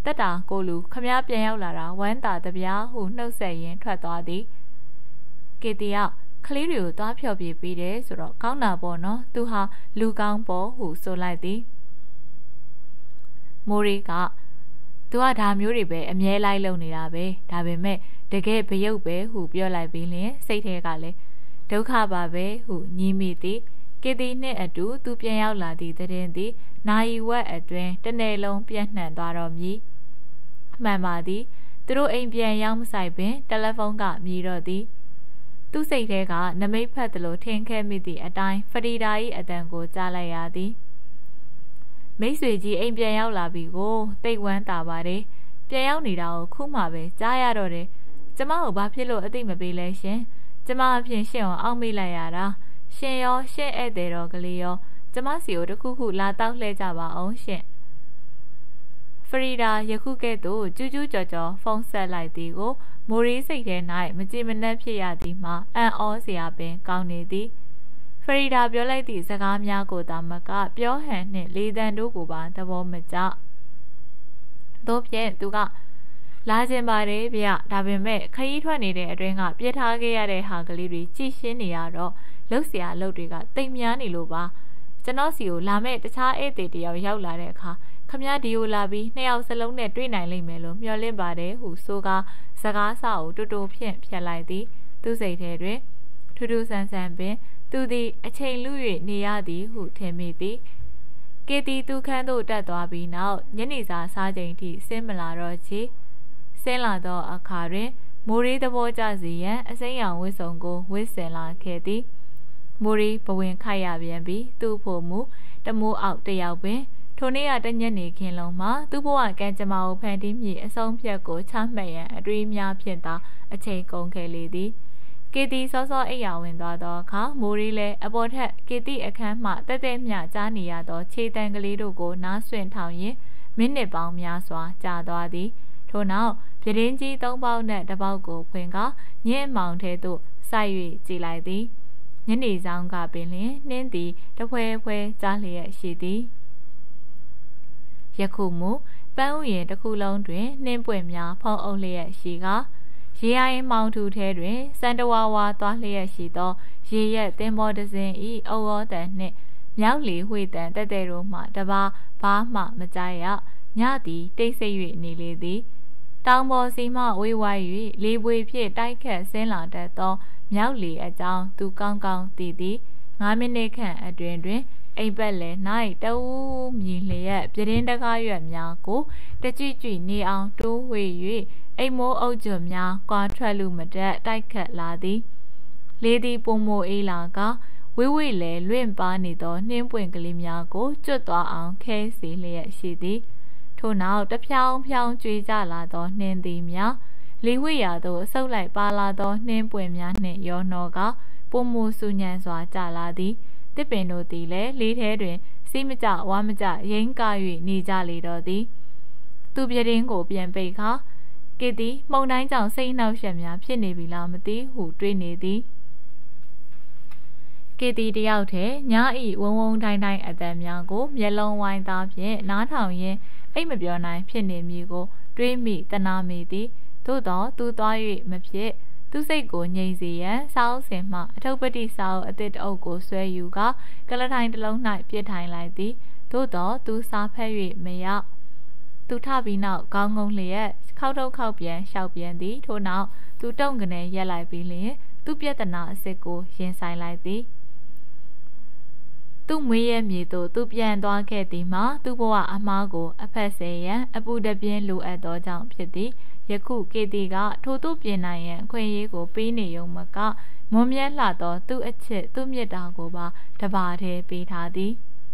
တက်တာကိုလူခမည်းပြန်ရောက်လာတာဝမ်းသာတပြားဟုနှုတ်ဆက်ရင်းထွက်သွားသည်ကေတီကကလေးတွေကိုသွားဖြော်ပြပေးတယ်ဆိုတော့ကောင်းတာပေါ့နော်သူဟာလူကောင်းပေါ့ဟုဆိုလိုက်သည်မိုးရီကသူကဒါမျိုးတွေပဲအမြဲလိုက်လုံနေတာပဲဒါပေမဲ့တကယ်ဘရုပ်ပဲဟုပြောလိုက်ပြီးလျင်စိတ်ထဲကလည်းဒုက္ခပါပဲဟုညည်းမိသည်ကေတီနှင့်အတူသူပြန်ရောက်လာသည့်တဲ့ရင်သည်နာယီဝက်အတွင်းတစ်နေ့လုံးပြန့်နှံ့သွားတော်မူမှန်ပါသည်သူတို့အိမ်ပြန်ရောက်မဆိုင်ပင်တယ်လီဖုန်းကမြည်တော့သည်သူ့စိတ်ထဲကနမိတ်ဖက်သလိုထင်ခဲ့မိသည့်အတိုင်းဖရီဒါ၏အတန်ကိုကြားလိုက်ရသည်မိတ်ဆွေကြီးအိမ်ပြန်ရောက်လာပြီကိုတိတ်ဝမ်းသာပါတယ်ပြန်ရောက်နေတာကိုခုမှပဲကြားရတော့တယ်ကျမကိုဘာဖြစ်လို့အသိမပေးလဲရှင်ကျမအဖြစ်ရှင့်အောင်အောက်မေ့လိုက်ရတာရှင်ရောရှင့်ဧည့်သည်တော်ကလေးရောကျမစီကိုတခုခုလာတောက်လှဲကြပါအောင်ရှင်ဖရီဒါယခုကဲ့သို့ကျူးကျူးကြော်ကြော်ဖုန်းဆက်လိုက်သည်ကိုမိုရီစိတ်ထဲ၌မကြည်မနှက်ဖြစ်ရသည်မှာအံ့ဩစရာပင်ကောင်းနေသည်ဖရီဒါပြောလိုက်သည့်စကားများကိုသာမကပြောဟန်နှင့်လေတံတို့ကိုပါသဘောမကျသို့ဖြင့်သူကလာခြင်းပါတယ်ဗျဒါပေမဲ့ခရီးထွက်နေတဲ့အတွင်းကပြစ်ထားခဲ့ရတဲ့ဟာကလေးတွေကြည်ရှင်းနေရတော့လှုပ်เสียလှုပ်တွေကတိမ်များနေလို့ပါကျွန်တော်စီကိုလာမဲ့တခြားဧည့်သည်တယောက်ရောက်လာတဲ့အခါခမည်းဒီကိုလာပြီးနှစ်ယောက်စလုံးနဲ့တွေ့နိုင်လိမ့်မယ်လို့မျှော်လင့်ပါတယ်ဟုဆိုကာစကားစကိုတူတူဖြင့်ဖြတ်လိုက်သည်သူစိတ်ထဲတွင်ထူးထူးဆန်းဆန်းပင်သူသည်အချိန်လူ၍နေရသည်ဟုထင်မိသည်ကေတီသူခန်းသို့တက်သွားပြီးနောက်ညနေစာစားချိန်ထိဆင်းမလာတော့ချေဆင်းလာသောအခါတွင်မိုးရီသဘောကျစေရန်အစိမ်းရောင်ဝတ်စုံကိုဝတ်ဆင်လာခဲ့သည်မိုးရီဘဝင်ခိုက်ရပြန်ပြီးသူ့ဖို့မူတမိုးအောက်တယောက်ပင်ထိုနေ့ကတညနေခင်းလုံးမှာသူ့ဘဝကံကြမ္မာကိုဖန်တီးမိအဆုံးဖြတ်ကိုချမှတ်ရန်အတွေးများဖြင့်သာအချိန်ကုန်ခဲ့လေသည်ကေတီစောစောအိယာဝင်သွားသောအခါမိုးရီလည်းအပေါ်ထက်ကေတီအခန်းမှတက်တက်မြကြားနေရသောခြေတံကလေးတို့ကိုနားဆွင့်ထောင်ရင်းမိနစ်ပေါင်းများစွာကြာသွားသည်ထို့နောက်ပြတင်းကြီးသုံးပေါက်နှင့်တစ်ပေါက်ကိုဖွင့်ကာညင်းမောင်ထဲသို့စိုက်၍ကြည်လိုက်သည်ညနေဆောင်ကပင်လျှင်နှင်းသည်တဖွဲဖွဲကြားလျက်ရှိသည်ယခုမူပန်းဥယျာဉ်တစ်ခုလုံးတွင်နှင်းပွင့်များဖုံးအုပ်လျက်ရှိကာရေအိုင်မောင်ထူထဲတွင်စံတဝါဝါသွားလျက်ရှိသောရေရက်သင်္ဘောတစ်စင်းဤအဝေါ်တန်နှင့်မြောက်လီဝှေ့တန်တက်တဲ့တို့မှတပါဘာမှမကြားရညသည်တိတ်ဆိတ်၍နေလေသည်တောင်ပေါ်စီမှဝေးဝိုင်း၍လေပွေဖြင့်တိုက်ခတ်ဆင်းလာတတ်သောမြောက်လီအကြောင်းသူကောင်းကောင်းသိသည်ငါးမိနစ်ခန့်အတွင်းတွင်အိမ်ပတ်လည်၌တဝူးမြည်လျက်ပြတင်းတကားရွက်များကိုတကြွကြွနေအောင်တိုးဝှေ့၍အိမ်မိုးအုပ်ကျွများကွာထွက်လူမတက်တိုက်ခတ်လာသည်လေသည်ပုံမိုအေးလာကဝိဝိလဲလွင့်ပါနေသောနှင်းပွင့်ကလေးများကိုကျွတ်သွားအောင်ခဲစီလျက်ရှိသည်ထို့နောက်တဖြောင်းဖြောင်းကြွေကြလာသောနှင်းသည်များလေဝိရာသို့အဆုပ်လိုက်ပါလာသောနှင်းပွင့်များနှင့်ရောနှောကပုံမိုဆူညံစွာကြလာသည်တစ်ပင်တို့သည်လည်းလေးထဲတွင်စီးမကြဝါမကြရိမ့်ကာ၍နေကြလေတော့သည်သူပြတင်းကိုပြန်ပိတ်ခါကေတီမှုန်တိုင်းကြောင့်စိတ်နှောက်ယှက်များဖြစ်နေပြီလားမသိဟုတွေးနေသည်ကေတီတယောက်တည်းညဤဝုံဝုံတိုင်းတိုင်းအတန်များကိုမျက်လုံးဝိုင်းသားဖြင့်နားထောင်ရင်းအိတ်မပြောနိုင်ဖြစ်နေမည်ကိုတွေးမိတနာမိသည်သို့တော့သူသွား၍မဖြစ်သူစိတ်ကိုငြိမ်စေရန်စာအုပ်စင်မှအထုပ်ပတိစာအုပ်အသစ်တအုပ်ကိုဆွဲယူကကလထိုင်တစ်လုံး၌ပြစ်ထိုင်လိုက်သည်သို့တော့သူစားဖက်၍မရသူထပြီးနောက်ခေါင်းငုံလျက်ခောက်ထုတ်ခောက်ပြန်ရှောက်ပြန်သည်ထို့နောက်သူတုံ့ကနေရက်လိုက်ပြီးလျင်သူပြဿနာအစစ်ကိုရင်ဆိုင်လိုက်သည်သူမွေးရဲ့မြေသို့သူပြန်သွားခဲ့သည်မှာသူ့ဘဝအမားကိုအဖက်ဆယ်ရန်အပူတပြင်းလိုအပ်သောကြောင့်ဖြစ်သည်ယခုကေတီကထိုသူပြင်နိုင်ရန်အခွင့်အရေးကိုပေးနေုံမကမွန်မြတ်လှသောသူ့အချစ်သူ့မြတ်တာကိုပါတပါးတည်းပေးထားသည်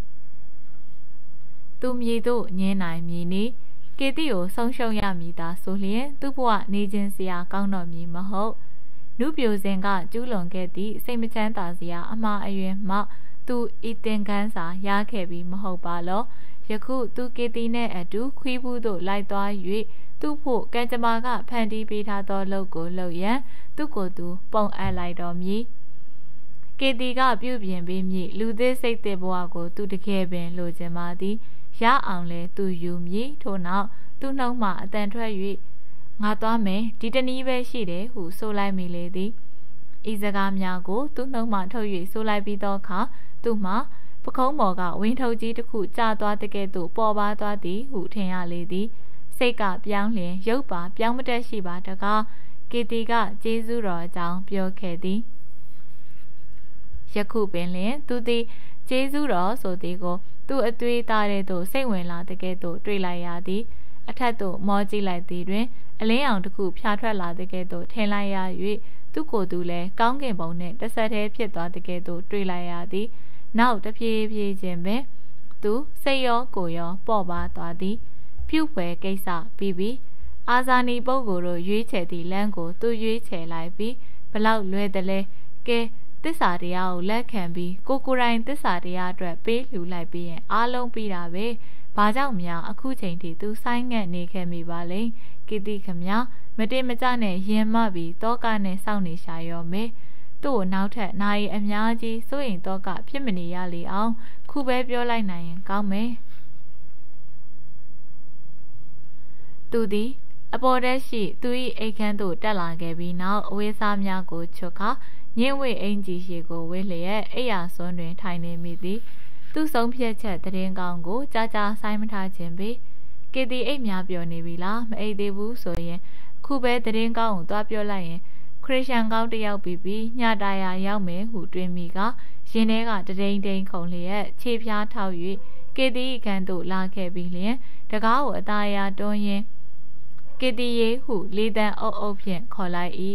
သူမြေသို့ညင်းနိုင်မည်နီကေတီကိုဆုံးရှုံးရမည်သာဆိုလျင်သူ့ဘဝနေခြင်းစရာကောင်းတော်မည်မဟုတ်နုပြိုစင်ကကျူးလွန်ခဲ့သည့်စိတ်မချမ်းသာစရာအမှားအယွင်းမှသူဤတင်ကန်းစာရခဲ့ပြီးမဟုတ်ပါလောယခုသူကေတီနှင့်အတူခွီးဘူးသို့လိုက်သွား၍သူ့ဖို့ကံကြမ္မာကဖန်တီးပေးထားသောလုပ်ကိုလုပ်ရန်သူ့ကိုယ်သူပုံအပ်လိုက်တော်မူကေတီကပြုပြင်ပေးမည်လူသစ်စိတ်သစ်ဘဝကိုသူတကယ်ပင်လိုချင်ပါသည်ရအောင်လဲသူယူမည်ထို့နောက်သူ့နှုံးမှအတန်ထွက်၍ငါသွားမယ်ဒီတနည်းပဲရှိတယ်ဟုဆိုလိုက်မိလေသည်ဤစကားများကိုသူ့နှုံးမှထုတ်၍ဆိုလိုက်ပြီးသောအခါသူ့မှပခုံးပေါ်ကဝင်းထုတ်ကြီးတစ်ခုကျသွားတဲ့ကဲ့သို့ပေါ်ပါသွားသည်ဟုထင်ရလေသည်စိတ်ကပြောင်းလျင်ရုပ်ပါပြောင်းမတက်ရှိပါတကားကေတီကကျေးဇူးတော်အကြောင်းပြောခဲ့သည်ယခုပင်လျင်သူသည်ကျေးဇူးတော်ဆိုသည်ကိုသူ့အသွေးသားတဲ့သို့စိတ်ဝင်လာတဲ့ကဲ့သို့တွေ့လိုက်ရသည်အထက်သို့မောကြည့်လိုက်သည်တွင်အလင်းအောင်တစ်ခုဖြာထွက်လာတဲ့ကဲ့သို့ထင်လိုက်ရ၍သူ့ကိုယ်သူလည်းကောင်းကင်ဘုံနှင့်တစ်ဆက်တည်းဖြစ်သွားတဲ့ကဲ့သို့တွေ့လိုက်ရသည်နောက်တဖြည်းဖြည်းချင်းပင်သူစိတ်ရောကိုယ်ရောပေါ့ပါသွားသည်ပြုဖွယ်ကိစ္စပြီးပြီးအာဇာနည်ပုဂ္ဂိုလ်တို့ရွေးချယ်သည့်လမ်းကိုသူရွေးချယ်လိုက်ပြီးဘလောက်လွယ်တယ်လဲကဲသစ္စာတရားကိုလက်ခံပြီးကိုကိုယ်တိုင်သစ္စာတရားအတွက်ပေးလှူလိုက်ပြီးရင်အားလုံးပြီးတာပဲဘာကြောင့်များအခုချိန်ထိသူဆိုင်ငတ်နေခဲ့မိပါလဲကိတိခမမတိမကြနဲ့ရင်မပြီးတောကနဲ့စောင့်နေရှာရောမေသူ့ကိုနောက်ထပ်နိုင်အများကြီးစိုးရင်တောကဖြစ်မနေရလေအောင်ခုပဲပြောလိုက်နိုင်ရင်ကောင်းမယ်သူသည်အပေါ်တက်ရှိသူ၏အိတ်ခမ်းသို့တက်လာခဲ့ပြီးနောက်အဝေးစားများကိုချွတ်ခါညင်းဝေအင်ကြီးရှိကိုဝေးလျက်အိယာစွန်းတွင်ထိုင်နေမိသည်သူဆုံးဖြတ်ချက်တရင်ကောင်းကိုကြာကြာဆိုင်မထားခြင်းပေကေတီအိတ်များပြောနေပြီလားမအိတ်သေးဘူးဆိုရင်ခုပဲတရင်ကောင်းကိုသွားပြောလိုက်ရင်ခရစ်ယာန်ကောင်းတယောက်ပြီးပြီးညတာယာရောက်မယ်ဟုတွင်မိကရင်ထဲကတတိန်တိန်ခုန်လျက်ခြေဖြားထောက်၍ကေတီခန်းသို့လာခဲ့ပြီးလျင်တကားကိုအသားယာတွန်းရင်းကေတီရေဟုလေးတန်းအုပ်အုပ်ဖြင့်ခေါ်လိုက်၏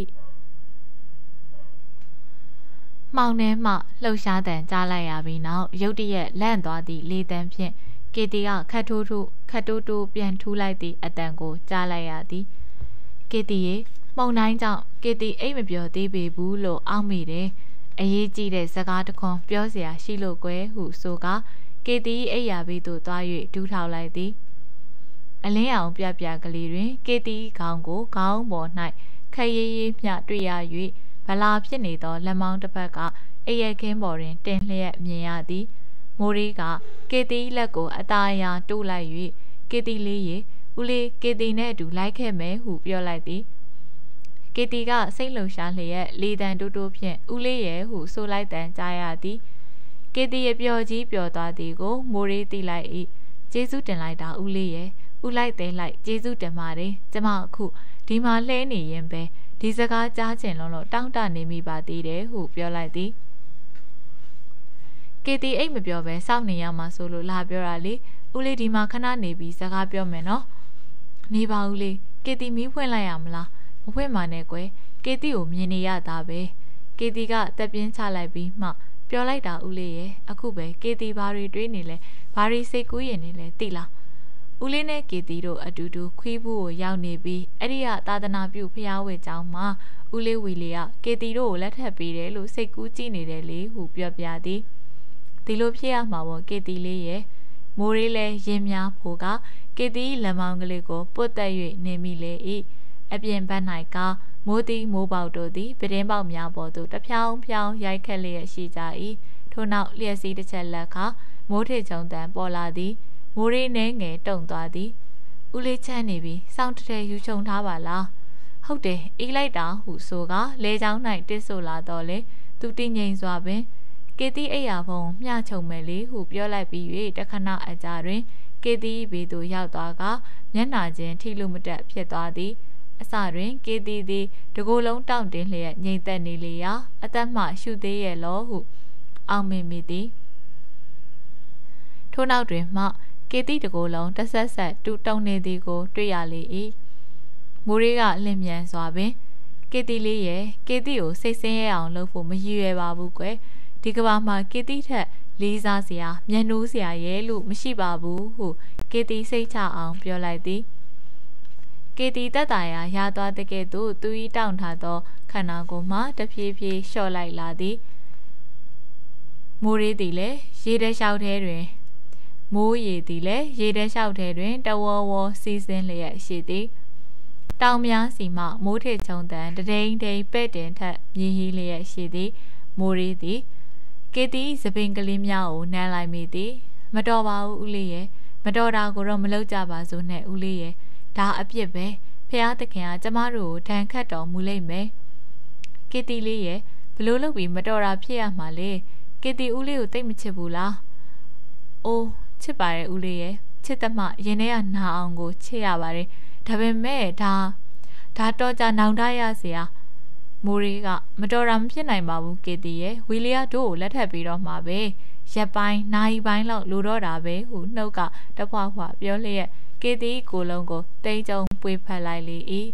မှောင်ထဲမှလှုပ်ရှားတံကြားလိုက်ရပြီးနောက်ရုတ်တရက်လန့်သွားသည့်လေးတန်းဖြင့်ကေတီကခတ်ထိုးထိုးခတ်တိုးတိုးပြန်ထူးလိုက်သည့်အတန်ကိုကြားလိုက်ရသည်ကေတီရေမှုန်တိုင်းကြောင့်ကေတီအိတ်မပြောသေးပေဘူးလို့အောက်မိတယ်အရေးကြီးတဲ့စကားတစ်ခွန်းပြောเสียရှိလို့ကွယ်ဟုဆိုကကေတီအိတ်ရပြီးသို့သွား၍ဒူးထောက်လိုက်သည်အလင်းအောင်ပြပြကလေးတွင်ကေတီခေါင်းကိုခေါင်းပေါ်၌ခက်ရေးရေးမျှတွေ့ရ၍ဗလာဖြစ်နေသောလက်မောင်းတစ်ဖက်ကအိပ်ရခင်းပေါ်တွင်တင်လျက်မြင်ရသည်မိုးရီကကေတီလက်ကိုအသားအရာတိုးလိုက်၍ကေတီလေးရေဦးလေးကေတီနဲ့အတူလိုက်ခဲ့မယ်ဟုပြောလိုက်သည်ကေတီကစိတ်လှုပ်ရှားလျက်လေတံတိုးတိုးဖြင့်ဦးလေးရဲ့ဟုဆိုလိုက်တန်ကြားရသည်ကေတီရဲ့ပျော်ကြီးပျော်သွားသည်ကိုမိုးရီသိလိုက်၏ကျေးဇူးတင်လိုက်တာဦးလေးရဲ့ဦးလိုက်သေးလိုက်ကျေးဇူးတင်ပါတယ်ကျမအခုဒီမှာလှဲနေရင်ပဲဒီစကားကြားချင်လုံးလို့တောင်းတနေမိပါသေးတယ်ဟုပြောလိုက်သည်ကေတီအိတ်မပြောပဲစောင့်နေရမှာဆိုလို့လာပြောတာလေဦးလေးဒီမှာခဏနေပြီးစကားပြောမယ်နော်နေပါဦးလေးကေတီမီးဖွင့်လိုက်ရမလားမဖွင့်ပါနဲ့ကွယ်ကေတီကိုမြင်နေရတာပဲကေတီကတက်ပြင်းချလိုက်ပြီးမှပြောလိုက်တာဦးလေးရဲ့အခုပဲကေတီဘာတွေတွေးနေလဲဘာတွေစိတ်ကူးရင်နေလဲသိလားဦးလေးနဲ့ကေတီတို့အတူတူခွေးဘူးကိုရောက်နေပြီးအဲ့ဒီကသာသနာပြုဖျားဝဲကျောင်းမှာဦးလေးဝီလီကကေတီတို့ကိုလက်ထပ်ပေးတယ်လို့စိတ်ကူးကြည့်နေတယ်လေဟုပြောပြသည်ဒီလိုဖြစ်ရမှာပေါ့ကေတီလေးရဲ့မိုးရေးလဲရင်များဖို့ကကေတီလက်မောင်းကလေးကိုပုတ်တက်၍နေမိလေ၏အပြင်ဘက်၌ကမိုးတီမိုးပေါက်တို့သည်ပဒင်းပေါက်များပေါ်သို့တဖြောင်းဖြောင်းရိုက်ခက်လျက်ရှိကြ၏ထို့နောက်လျက်စီးတစ်ချက်လက်ခါမိုးထစ်ချုံတန်ပေါ်လာသည်မိုးရီနှဲငယ်တုံသွားသည်ဦးလေးချမ်းနေပြီစောင့်တထဲယူချုံထားပါလားဟုတ်တယ်အေးလိုက်တာဟုဆိုကလဲချောင်း၌တစ်ဆိုလာတော့လေသူတည်ငြိမ်စွာပင်ကေတီအိယာဖုံမျှချုံမယ်လေဟုပြောလိုက်ပြီး၍တခဏအကြာတွင်ကေတီဘေးသို့ရောက်သွားကမျက်နှာချင်းထိလူမတက်ဖြစ်သွားသည်အစတွင်ကေတီသည်တကိုယ်လုံးတောင့်တင်းလျက်ငြိမ်သက်နေလေရာအသက်မှရှုသေးရဲ့လောဟုအောင်မင်မိသည်ထို့နောက်တွင်မှကေတီတကိုယ်လုံးတဆက်ဆက်တူတုံနေသည်ကိုတွေ့ရလေ၏မိုးရီကလင်းမြန်စွာပင်ကေတီလေးရဲ့ကေတီကိုစိတ်ဆင်းရဲအောင်လုပ်ဖို့မရည်ရွယ်ပါဘူးကွယ်ဒီကဘာမှာကေတီထက်လေးစားစရာမျက်နှိုးစရာရဲ့လို့မရှိပါဘူးဟုကေတီစိတ်ချအောင်ပြောလိုက်သည်ကေတီတက်တာရာရသွားတဲ့ကဲ့သို့သူ၏တောင့်ထားသောခန္ဓာကိုယ်မှတဖြည်းဖြည်းလျှော့လိုက်လာသည်မိုးရီသည်လည်းရေတလျှောက်ထဲတွင်မိုးရေသည်လည်းရေတလျှောက်ထဲတွင်တဝဝစီးဆင်းလျက်ရှိသည်တောင်များစီမှမိုးထစ်ချုံတန်တဒိန်ဒိန်ပဲ့တင်ထက်မြည်ဟီးလျက်ရှိသည်မိုးရီသည်ကေတီစပင်ကလေးများကိုနမ်းလိုက်မိသည်မတော်ပါဘူးဦးလေးရဲ့မတော်တာကိုတော့မလုပ်ကြပါစို့နဲ့ဦးလေးရဲ့ဒါအပြစ်ပဲဖះသခင်ကကျမတို့ကိုတန်ခတ်တော်မူလိမ့်မယ်ကီတီလေးရဲ့ဘလို့လုပ်ပြီးမတော်တာဖြစ်ရမှာလေကီတီဦးလေးကိုတိတ်မချစ်ဘူးလားအိုးချစ်ပါတယ်ဦးလေးရဲ့ချစ်သမှရင်ထဲကနာအောင်ကိုချစ်ရပါတယ်ဒါပေမဲ့ဒါဒါတော့ကြနောင်တရစရာမိုရီကမတော်တာမဖြစ်နိုင်ပါဘူးကီတီရဲ့ဝီလီယာတို့ကိုလက်ထပ်ပြီးတော့မှာပဲရက်ပိုင်းနိုင်ပိုင်းလောက်လိုတော့တာပဲဟုနှုတ်ကတဖွာဖွာပြောလျက်ကီတီကိုလုံးကိုတိမ်ကြုံပွေဖက်လိုက်လေ၏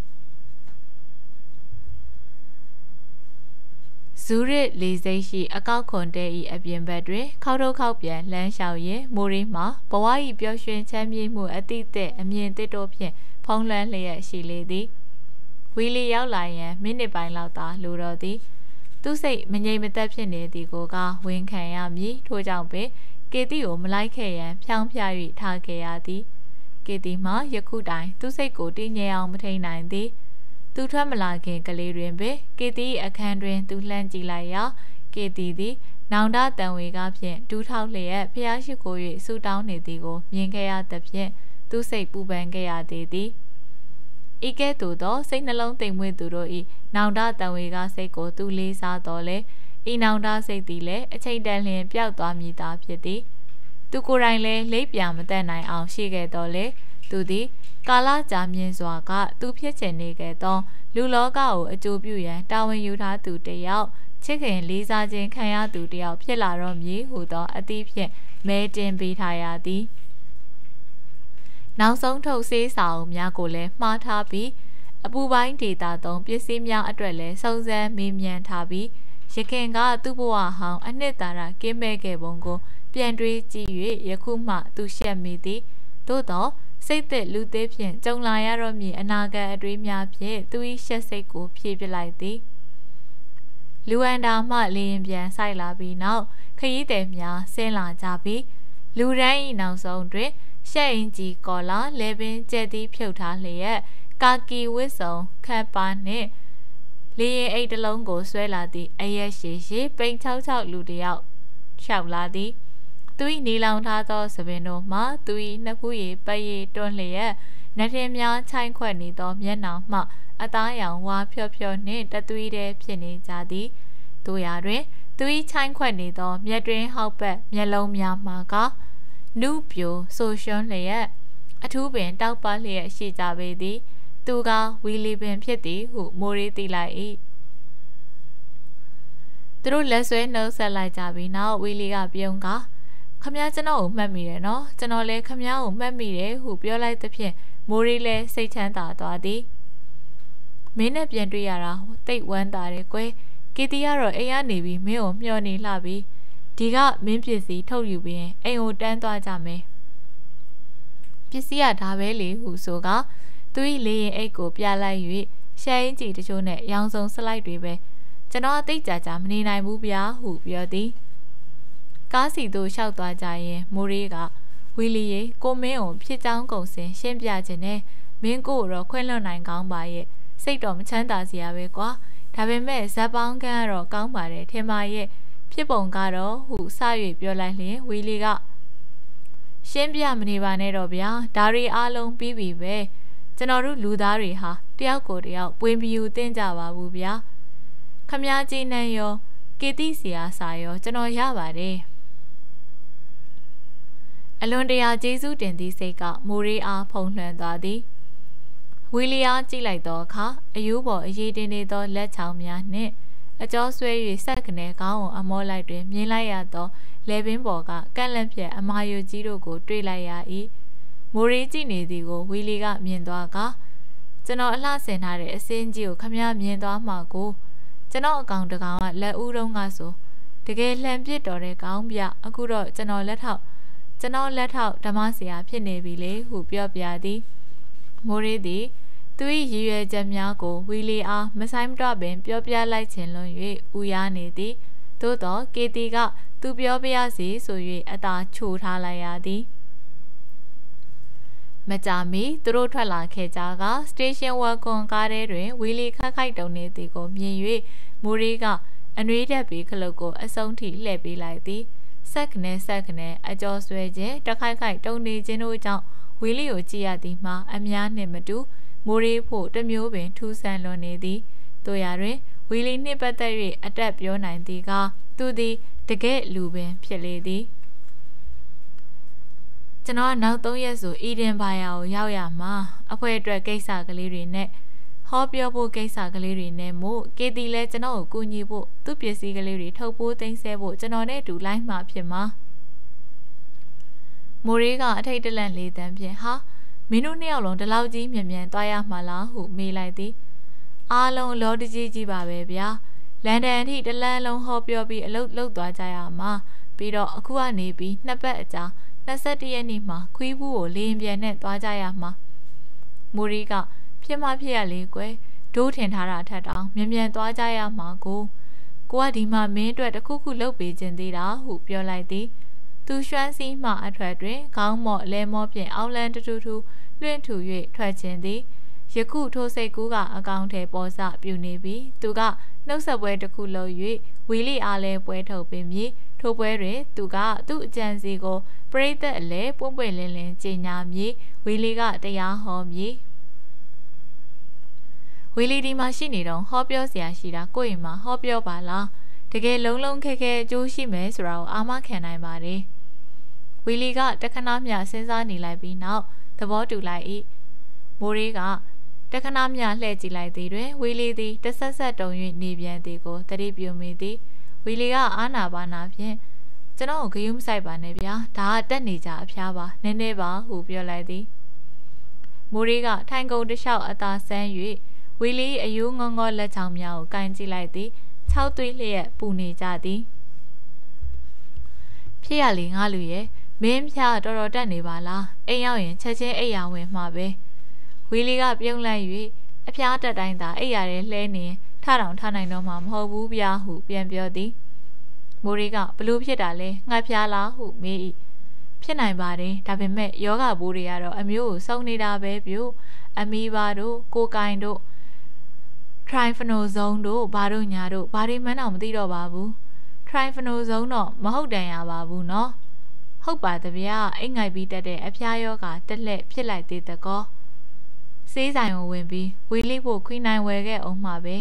ဇူရစ်လေးစိတ်ရှိအကောက်ခွန်တဲ၏အပြင်ဘက်တွင်ခောက်ထုတ်ခောက်ပြန်လမ်းလျှောက်ရင်မိုရီမှာဘဝ၏ပျော်ရွှင်ချမ်းမြေ့မှုအတိအသည့်အမြင်သစ်တို့ဖြင့်ဖုံးလွှမ်းလျက်ရှိလေသည်ဝီလီရောက်လာရန်မိနစ်ပိုင်းလောက်သာလိုတော့သည်သူစိတ်မငြိမ်မသက်ဖြစ်နေသည်ကိုကဝန်ခံရမည်ထို့ကြောင့်ပင်ကေတီကိုမလိုက်ခဲ့ရန်ဖြောင်းဖြ၍ထားခဲ့ရသည်ကေတီမှယခုတိုင်သူစိတ်ကိုတည်ငြိမ်အောင်မထိန်နိုင်သည်သူထွက်မလာခင်ကလေးတွင်ပင်ကေတီအခန်းတွင်သူလှမ်းကြည့်လိုက်ရာကေတီသည်နောင်တတန်ဝေကဖြင့်ဒူးထောက်လျက်ဖျားရှိခိုး၍ဆူတောင်းနေသည်ကိုမြင်ခဲ့ရသဖြင့်သူစိတ်ပူပန်ခဲ့ရသေးသည်ဤကဲ့သို့သောစိတ်နှလုံးသိမ်မွေ့သူတို့၏နောင်တတန်ဝေကစိတ်ကိုသူလေးစားတော်လဲဤနောင်တစိတ်သည်လည်းအချိန်တန်လျင်ပျောက်သွားမည်သာဖြစ်သည်သူကိုယ်တိုင်လည်းလိပ်ပြမတတ်နိုင်အောင်ရှိခဲ့တော်လဲသူသည်ကာလကြာမြင့်စွာကသူဖြစ်ချင်နေခဲ့သောလူလောကကိုအကျိုးပြုရန်တာဝန်ယူထားသူတစ်ယောက်ချစ်ခင်လေးစားခြင်းခံရသူတစ်ယောက်ဖြစ်လာတော့မည်ဟုသောအသည့်ဖြင့်မဲတင်ပေးထားရသည်နောက်ဆုံးထုတ်ဆေးစာအုပ်များကိုလည်းမှားထားပြီးအပူပိုင်းဒေတာသုံးပစ္စည်းများအတွက်လည်းစုံစမ်းမေးမြန်းထားပြီးရခင်ကသူ့ဘဝဟောင်းအနှစ်သာရကင်းမဲ့ခဲ့ပုံကိုပြန်တွေးကြည့်၍ယခုမှသူရှက်မိသည်သို့သောစိတ်သက်လူသေးဖြင့်ကြုံလာရတော့မည်အနာဂတ်အတွေးများဖြင့်သူ၏ရှက်စိတ်ကိုဖြည့်ပစ်လိုက်သည်လူအန်တာမှလင်းပြန်ဆိုင်လာပြီးနောက်ခရီးသည်များဆင်းလာကြပြီးလူရန်၏နောက်ဆုံးတွင်ရှက်အင်ကြီးကော်လာလေပင်ကျဲသည်ဖြုတ်ထားလျက်ကာကီဝစ်စုံခပ်ပါနှင့်လေရင်အိတ်တစ်လုံးကိုဆွဲလာသည့်အရက်ရှိရှိပိန်ချောက်ချောက်လူတစ်ယောက်လျှောက်လာသည်သူ၏နီလောင်ထားသောသပင်တို့မှသူ၏နှစ်ဖူးရည်ပရည်တွန်းလျက်နှထင်များချိုင်းခွက်နေသောမျက်နှာမှအသားရောင်ဝါဖြောဖြောနှင့်တသွေးတည်းဖြစ်နေကြသည်တို့ရာတွင်သူ၏ချိုင်းခွက်နေသောမျက်တွင်ဟောက်ပတ်မျက်လုံးများမှာကနုပြိုဆိုရှွန်းလျက်အထူးပင်တောက်ပလျက်ရှိကြပေသည်သူကဝီလီပင်ဖြစ်သည်ဟုမိုရီသိလိုက်၏သူတို့လက်ဆွဲနှုတ်ဆက်လိုက်ကြပြီးနောက်ဝီလီကပြုံးကခမည်းကျွန်တော်ကိုမှတ်မိတယ်နော်ကျွန်တော်လည်းခမည်းကိုမှတ်မိတယ်ဟုပြောလိုက်သဖြင့်မိုရီလည်းစိတ်ချမ်းသာသွားသည်မင်းနဲ့ပြန်တွေ့ရတာတိတ်ဝမ်းသာတယ်ကွယ်ကီတီကတော့အိမ်ကနေပြီးမင်းကိုမျှော်နေလှပြီဒီကမင်းပစ္စည်းထုတ်ယူပြီးအိမ်ကိုတန်းသွားကြမယ်ပစ္စည်းကဒါပဲလေဟုဆိုကသူ၏လေရင်အိတ်ကိုပြလိုက်၍ရှယ်အင်ကြီးတချို့နဲ့ရောင်စုံစလိုက်တွေပဲကျွန်တော်အသိကြကြမနေနိုင်ဘူးဗျာဟုပြောသည်ကားစီတို့လျှောက်သွားကြရင်မိုရီကဝီလီရေကိုမင်းကိုဖြစ်ချောင်းကုန်စင်ရှင်းပြခြင်းနဲ့မင်းကိုတော့ခွင့်လွှတ်နိုင်ကောင်းပါရဲ့စိတ်တော်မချမ်းသာစရာပဲကွာဒါပေမဲ့ဇက်ပေါင်းကန်းကတော့ကောင်းပါတယ်ထင်ပါရဲ့ဖြစ်ပုံကတော့ဟုစ၍ပြောလိုက်လျင်ဝီလီကရှင်းပြမနေပါနဲ့တော့ဗျာဒါရီအားလုံးပြီးပြီပဲကျွန်တော်တို့လူသားတွေဟာတယောက်ကိုတယောက်ပွင့်ပြူတင်းကြပါဘူးဗျာခမည်းကြီးနဲ့ရောကေတီစီယာစာရောကျွန်တော်ရပါတယ်အလွန်တရာကျေးဇူးတင်သည့်စိတ်ကမိုရီအားဖုံးလွှမ်းသွားသည်ဝီလီယာကြည့်လိုက်သောအခါအယူပေါ်အရေးတင်နေသောလက်ချောင်းများနှင့်အကျော်ဆွဲ၍ဆက်ကနေကောင်းအောင်အမောလိုက်တွင်မြင်လိုက်ရသောလေပင်ပေါ်ကကန့်လန့်ဖြက်အမာယိုကြီးတို့ကိုတွေ့လိုက်ရ၏မိုရီကြည့်နေသည်ကိုဝီလီကမြင်သွားကကျွန်တော်အလှဆင်ထားတဲ့အစင်းကြီးကိုခမည်းမြင်သွားမှကိုကျွန်တော်အကောင်တကောင်ကလက်ဦးတုံးကဆိုတကယ်လှန်ပစ်တော်တဲ့ကောင်းပြအခုတော့ကျွန်တော်လက်ထောက်ကျွန်တော်လက်ထောက်ဓမ္မဆရာဖြစ်နေပြီလေဟုပြောပြသည်မိုရီသည်သူ၏ရည်ရွယ်ချက်များကိုဝီလီအားမဆိုင်မတော့ပင်ပြောပြလိုက်ခြင်းလွန်၍ဥယားနေသည်သို့သောကေတီကသူပြောပြရစီဆို၍အသာချိုထားလိုက်ရသည်မကြာမီသူတို့ထွက်လာခဲ့ကြကစတေးရှင်းဝက်ကွန်ကားထဲတွင်ဝီလီခက်ခိုက်တုံနေသည်ကိုမြင်၍မိုရီကအနှွေးတက်ပြီးခလုတ်ကိုအဆုံးထိလှည့်ပေးလိုက်သည်ဆက်ကနေဆက်ကနေအကျော်ဆွဲခြင်းတခိုက်ခိုက်တုံနေခြင်းတို့ကြောင့်ဝဝီလီကိုကြည့်ရသည်မှာအများနှင့်မတူမိုးရီဖို့တစ်မျိုးပင်ထူးဆန်းလွန်နေသည်တို့ရာတွင်ဝီလီနှင့်ပတ်သက်၍အတက်ပြောနိုင်သည်ကသူသည်တကယ့်လူပင်ဖြစ်လေသည်ကျွန်တော်နောက်သုံးရက်ဆိုအီဒင်ဘာယာကိုရောက်ရမှာအဖွဲ့အတွက်ကိစ္စကလေးတွေနဲ့ဟောပြောဖို့ကိစ္စကလေးတွေနဲ့မို့ကေတီလဲကျွန်တော်ကိုကူညီဖို့သူ့ပစ္စည်းကလေးတွေထုတ်ပိုးသိမ်းဆည်းဖို့ကျွန်တော်နဲ့အတူလိုက်မှာဖြစ်မှာမိုးရီကအထိတ်တလန့်လေးတန်းဖြင့်ဟာမင်းတို့နှစ်ယောက်လုံးဒီလောက်ကြီးမြင်မြန်သွားရမှာလားဟုမေးလိုက်သည်အားလုံးလောတကြီးကြီးပါပဲဗျာလန်ဒန်အထိတလန်းလုံးဟောပြောပြီးအလုပ်လုပ်သွားကြရမှာပြီးတော့အခုကနေပြီးနှစ်ပတ်အကြာနှစ်ဆက်တရက်နေ့မှာခွေးဘူးကိုလေရင်ပြန်နဲ့သွားကြရမှာမိုးရီကဖြစ်မှဖြစ်ရလေကွယ်ဒိုးထင်ထားတာထက်တောင်မြန်မြန်သွားကြရမှာကိုကိုကဒီမှာမင်းအတွက်တခုခုလုပ်ပေးခြင်းသေးတာဟုပြောလိုက်သည်သူရွှမ်းစည်းမှအထွက်တွင်ခေါင်းမော့လဲမော့ဖြင့်အောက်လန်းတူတူလွင့်ထူ၍ထွက်ခြင်းသည်ယခုထိုစိတ်ကူးကအကောင့်ထဲပေါ်စပြူနေပြီးသူကနှုတ်ဆက်ပွဲတစ်ခုလုပ်၍ဝီလီအားလဲပွဲထုတ်ပေးမည်ထိုပွဲတွင်သူကသူ့အကြံစီကိုပရိသတ်အလဲပွင့်ပွင့်လင်းလင်းကြေညာမည်ဝီလီကတရားဟောမည်ဝီလီဒီမှာရှိနေတော့ဟောပြောစရာရှိတာကိုယ့်အိမ်မှာဟောပြောပါလားတကယ်လုံးလုံးခဲခဲအကျိုးရှိမယ်ဆိုတာကိုအာမခံနိုင်ပါတယ်ဝီလီကတခဏမျှစဉ်းစားနေလိုက်ပြီးနောက်သဘောတူလိုက်၏မိုးရီကတခဏမျှလှည့်ကြည့်လိုက်သည်တွင်ဝီလီသည်တဆက်ဆက်တုံ၍နေပြန်သည်ကိုသတိပြုမိသည်ဝီလီကအာနာပါနာဖြင့်ကျွန်တော်ကိုဂယုမဆိုင်ပါနဲ့ဗျာဒါကတက်နေကြအဖျားပါနည်းနည်းပါဟုပြောလိုက်သည်မိုးရီကထိုင်ကုန်တစ်လျှောက်အသာဆန်း၍ဝီလီအယိုးငေါငေါလက်ချောင်းများကိုကန်ကြည့်လိုက်သည်ခြောက်သွေးလျက်ပူနေကြသည်ဖြစ်ရလေငါလူရဲ့မင်းဖျားတော်တော်တက်နေပါလားအိမ်ရောက်ရင်ချက်ချင်းအိပ်ယာဝင်မှာပဲဝီလီကပြုံးလိုက်၍အဖျားတက်တိုင်းသာအိပ်ယာရဲလှဲနေထထောင်ထနိုင်တော့မှမဟုတ်ဘူးဗျာဟုပြန်ပြောသည်မိုးရီကဘလို့ဖြစ်တာလဲငှက်ဖျားလားဟုမေး၏ဖြစ်နိုင်ပါတယ်ဒါပေမဲ့ယောဂဘိုးတွေကတော့အမျိုးကိုစုံနေတာပဲပြုအမီဘာတို့ကိုကိုင်တို့ထရိုင်ဖနိုဇုံတို့ဘာတို့ညာတို့ဘာတွေမှန်းတော့မသိတော့ပါဘူးထရိုင်ဖနိုဇုံတော့မဟုတ်တန်ရပါဘူးနော်ဟုတ်ပါတဗျာအိတ်ငိုက်ပြီးတက်တဲ့အဖျားယောဂတက်လက်ဖြစ်လိုက်သေးတကောစေးဆိုင်ကိုဝင်ပြီးဝီလီဖို့ခွီးနိုင်ဝယ်ခဲ့အောင်မှာပဲ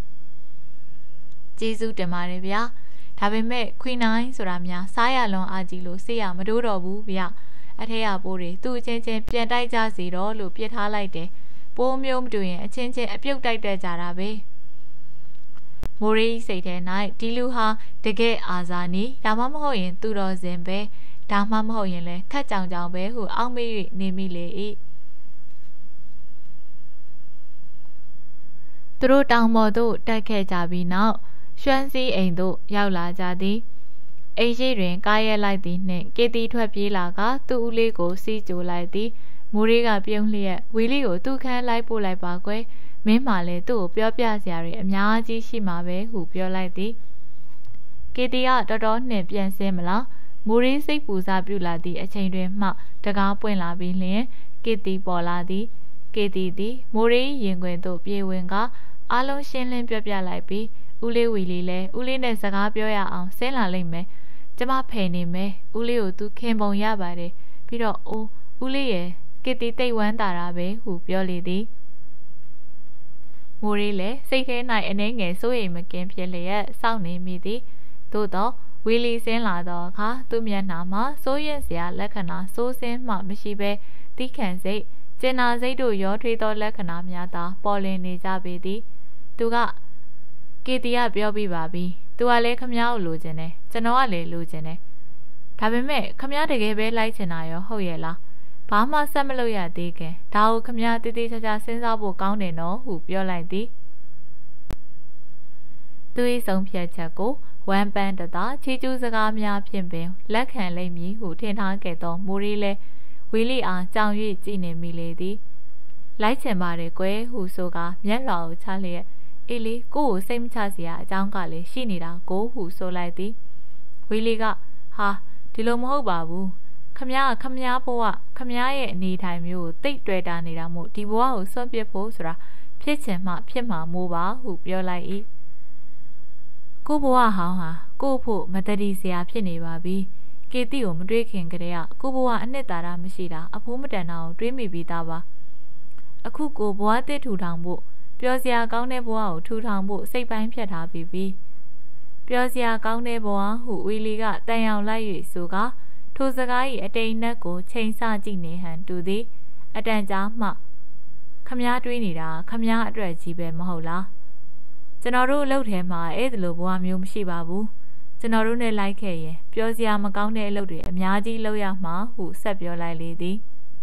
ကျေးဇူးတင်ပါတယ်ဗျာဒါပေမဲ့ခွီးနိုင်ဆိုတာများစားရလွန်အားကြီးလို့စေးရမတိုးတော့ဘူးဗျအထက်ကပိုးတွေသူ့အချင်းချင်းပြန်တိုက်ကြစီတော့လို့ပြစ်ထားလိုက်တယ်ပိုးမျိုးမတူရင်အချင်းချင်းအပြုတ်တိုက်တတ်ကြတာပဲမိုးရီစိတ်ထဲ၌ဒီလူဟာတကယ်အာဇာနည်ဒါမှမဟုတ်ရင်သူတော်စင်ပဲဒါမှမဟုတ်ရင်လည်းခက်ကြောင်ကြောင်ပဲဟုအောက်မေ့၍နေမိလေ၏သူတို့တောင်ပေါ်သို့တက်ခဲ့ကြပြီးနောက်ရွှမ်းစည်းအိမ်သို့ရောက်လာကြသည်အိမ်ရှိတွင်ကားရဲလိုက်သည်နှင့်ကေတီထွက်ပြေးလာကသူ့ဦးလေးကိုစီးကြိုလိုက်သည်မိုးရီကပြုံးလျက်ဝီလီကိုသူ့ခန်းလိုက်ပို့လိုက်ပါကွယ်မင်းမှလည်းသူ့ကိုပြောပြစရာတွေအများကြီးရှိမှာပဲဟုပြောလိုက်သည်ကေတီကတော်တော်နှင့်ပြန်ဆင်းမလားမိုးရီစိတ်ပူစားပြုလာသည့်အချိန်တွင်မှတကားပွင့်လာပြီးလျှင်ကေတီပေါ်လာသည်ကေတီသည်မိုးရီရင်ခွင်သို့ပြေးဝင်ကအားလုံးရှင်းလင်းပြောပြလိုက်ပြီးဦးလေးဝီလီလည်းဦးလေးနဲ့စကားပြောရအောင်ဆင်းလာလိမ့်မယ်ကျမဖယ်နေမယ်ဦးလေးကိုသူခင်ပုံရပါတယ်ပြီးတော့အိုးဦးလေးရဲ့ကေတီတိတ်ဝမ်းတာတာပဲဟုပြောလေသည်မိုးရီလည်းစိတ်ထဲ၌အနှဲငယ်စိုးရိမ်မကင်းဖြစ်လျက်စောင့်နေမိသည်သို့တော့ဝီလီဆင်းလာသောအခါသူ့မျက်နှာမှာစိုးရင်စရာလက္ခဏာစိုးစင်းမှမရှိဘဲတိခန့်စိတ်ကျင်နာစိတ်တို့ရောထွေးသောလက္ခဏာများသာပေါ်လင်းနေကြပေသည်သူကကေတီကပြောပြပါပြီသူကလည်းခမ ्या ကိုလိုချင်တယ်ကျွန်တော်ကလည်းလိုချင်တယ်ဒါပေမဲ့ခမ ्या တကယ်ပဲလိုက်ချင်တာရောဟုတ်ရဲ့လားဘာမှဆက်မလုပ်ရသေးခင်ဒါကိုခမ ्या တေးသေးချာချာစဉ်းစားဖို့ကောင်းတယ်နော်ဟုပြောလိုက်သည်သူ၏ဆုံးဖြတ်ချက်ကိုဝမ်ပန်းတသာချီကျူးစကားများဖြင့်ပင်လက်ခံလိမ့်မည်ဟုထင်ထားခဲ့သောမိုးရီလဲဝီလီအားကြောင်၍ကြည်နေမိလေသည်လိုက်ချင်ပါတယ်ကွယ်ဟုဆိုကမျက်လွှာကိုချလျက်အေးလေကိုကိုစိတ်မချစရာအကြောင်းကလည်းရှိနေတာကိုဟုဆိုလိုက်သည်ဝီလီကဟာဒီလိုမဟုတ်ပါဘူးခမ ्या ခမ ्या ဘဝခမ ्या ရဲ့အနေထိုင်မျိုးကိုတိတ်တွေ့တာနေတာမို့ဒီဘဝကိုစွန့်ပစ်ဖို့ဆိုတာဖြစ်ချင်မှဖြစ်မှာမို့ပါဟုပြောလိုက်၏ကိုဘဝဟောင်းဟာကိုဖို့မတတိစရာဖြစ်နေပါပြီကေတီကိုမတွေးခင်ကလေးကကိုဘွားအနှစ်သာရမရှိတာအဖိုးမတန်တာကိုတွေးမိပြီးသားပါအခုကိုဘွားတစ်ထူထောင်ဖို့ပျော်စရာကောင်းတဲ့ဘွားကိုထူထောင်ဖို့စိတ်ပိုင်းဖြတ်ထားပြီးပြီပျော်စရာကောင်းတဲ့ဘွားဟုဝီလီကတန်ရောင်လိုက်၍ဆိုကထိုစကား၏အတိမ်နက်ကိုချိန်ဆကြည့်နေဟန်တူသည်အတန်ကြားမှခမားတွေးနေတာခမားအတွက်ကြီးပဲမဟုတ်လားကျွန်တော်တို့အလုပ်ထဲမှာအဲ့ဒီလိုဘွားမျိုးမရှိပါဘူးကျွန်တော်တို့နဲ့လိုက်ခဲ့ရင်ပျော်စရာမကောင်းတဲ့အလုပ်တွေအများကြီးလုပ်ရမှာဟုဆက်ပြောလိုက်လေသည်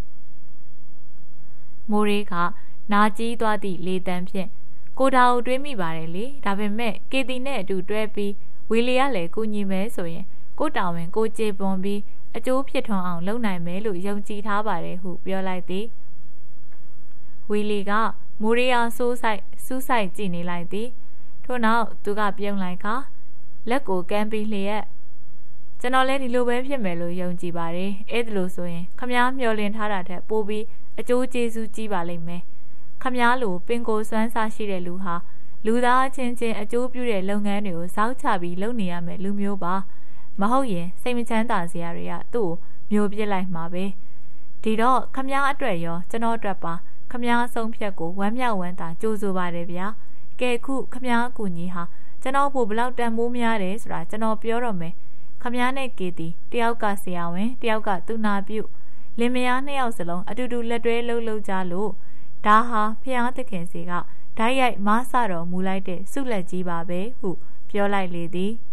မိုးရီကနာကြီးသွားသည့်လေတန်းဖြင့်ကိုတာကိုတွေးမိပါတယ်လေဒါပေမဲ့ကေတီနဲ့အတူတွဲပြီးဝီလီကလည်းကူညီမယ်ဆိုရင်ကိုတာဝန်ကိုကြေပွန်ပြီးအကျိုးဖြစ်ထွန်းအောင်လုပ်နိုင်မယ်လို့ယုံကြည်ထားပါတယ်ဟုပြောလိုက်သည်ဝီလီကမိုးရီယာဆိုးဆိုင်စူးဆိုင်ကြည့်နေလိုက်သည်ထို့နောက်သူကပြုံးလိုက်ခါလက်ကိုကမ်းပြီးလျက်ကျွန်တော်လည်းဒီလိုပဲဖြစ်မယ်လို့ယုံကြည်ပါတယ်အဲ့ဒါလို့ဆိုရင်ခမားမျှော်လင့်ထားတာထက်ပိုပြီးအကျိုးကျေးဇူးကြီးပါလိမ့်မယ်ခမားလိုပင်ကိုစွမ်းစားရှိတဲ့လူဟာလူသားချင်းချင်းအကျိုးပြုတဲ့လုပ်ငန်းတွေကိုစောက်ချပြီးလုပ်နေရမယ်လူမျိုးပါမဟုတ်ရင်စိတ်မချမ်းသာစရာတွေကသူ့ကိုမျိုးပြစ်လိုက်မှာပဲဒီတော့ခမားအတွက်ရောကျွန်တော်အတွက်ပါခမားဆုံးဖြတ်ကိုဝမ်းမြောက်ဝမ်းသာကြိုးဆိုပါတယ်ဗျာကဲခုခမားအကူကြီးဟာကျွန်တော်ဖို့ဘလောက်တန်ဖိုးများတယ်ဆိုတာကျွန်တော်ပြောတော့မယ်ခမားနဲ့ကေတီတယောက်ကဆရာဝန်တယောက်ကသူနာပြုလင်မယားနှစ်ယောက်စလုံးအတူတူလက်တွဲလှုပ်လှုပ်ကြလို့ဒါဟာဖျားသခင်စီကဓာတ်ရိုက်မဆတော်မူလိုက်တဲ့ဆုလက်ကြီးပါပဲဟုပြောလိုက်လေသည်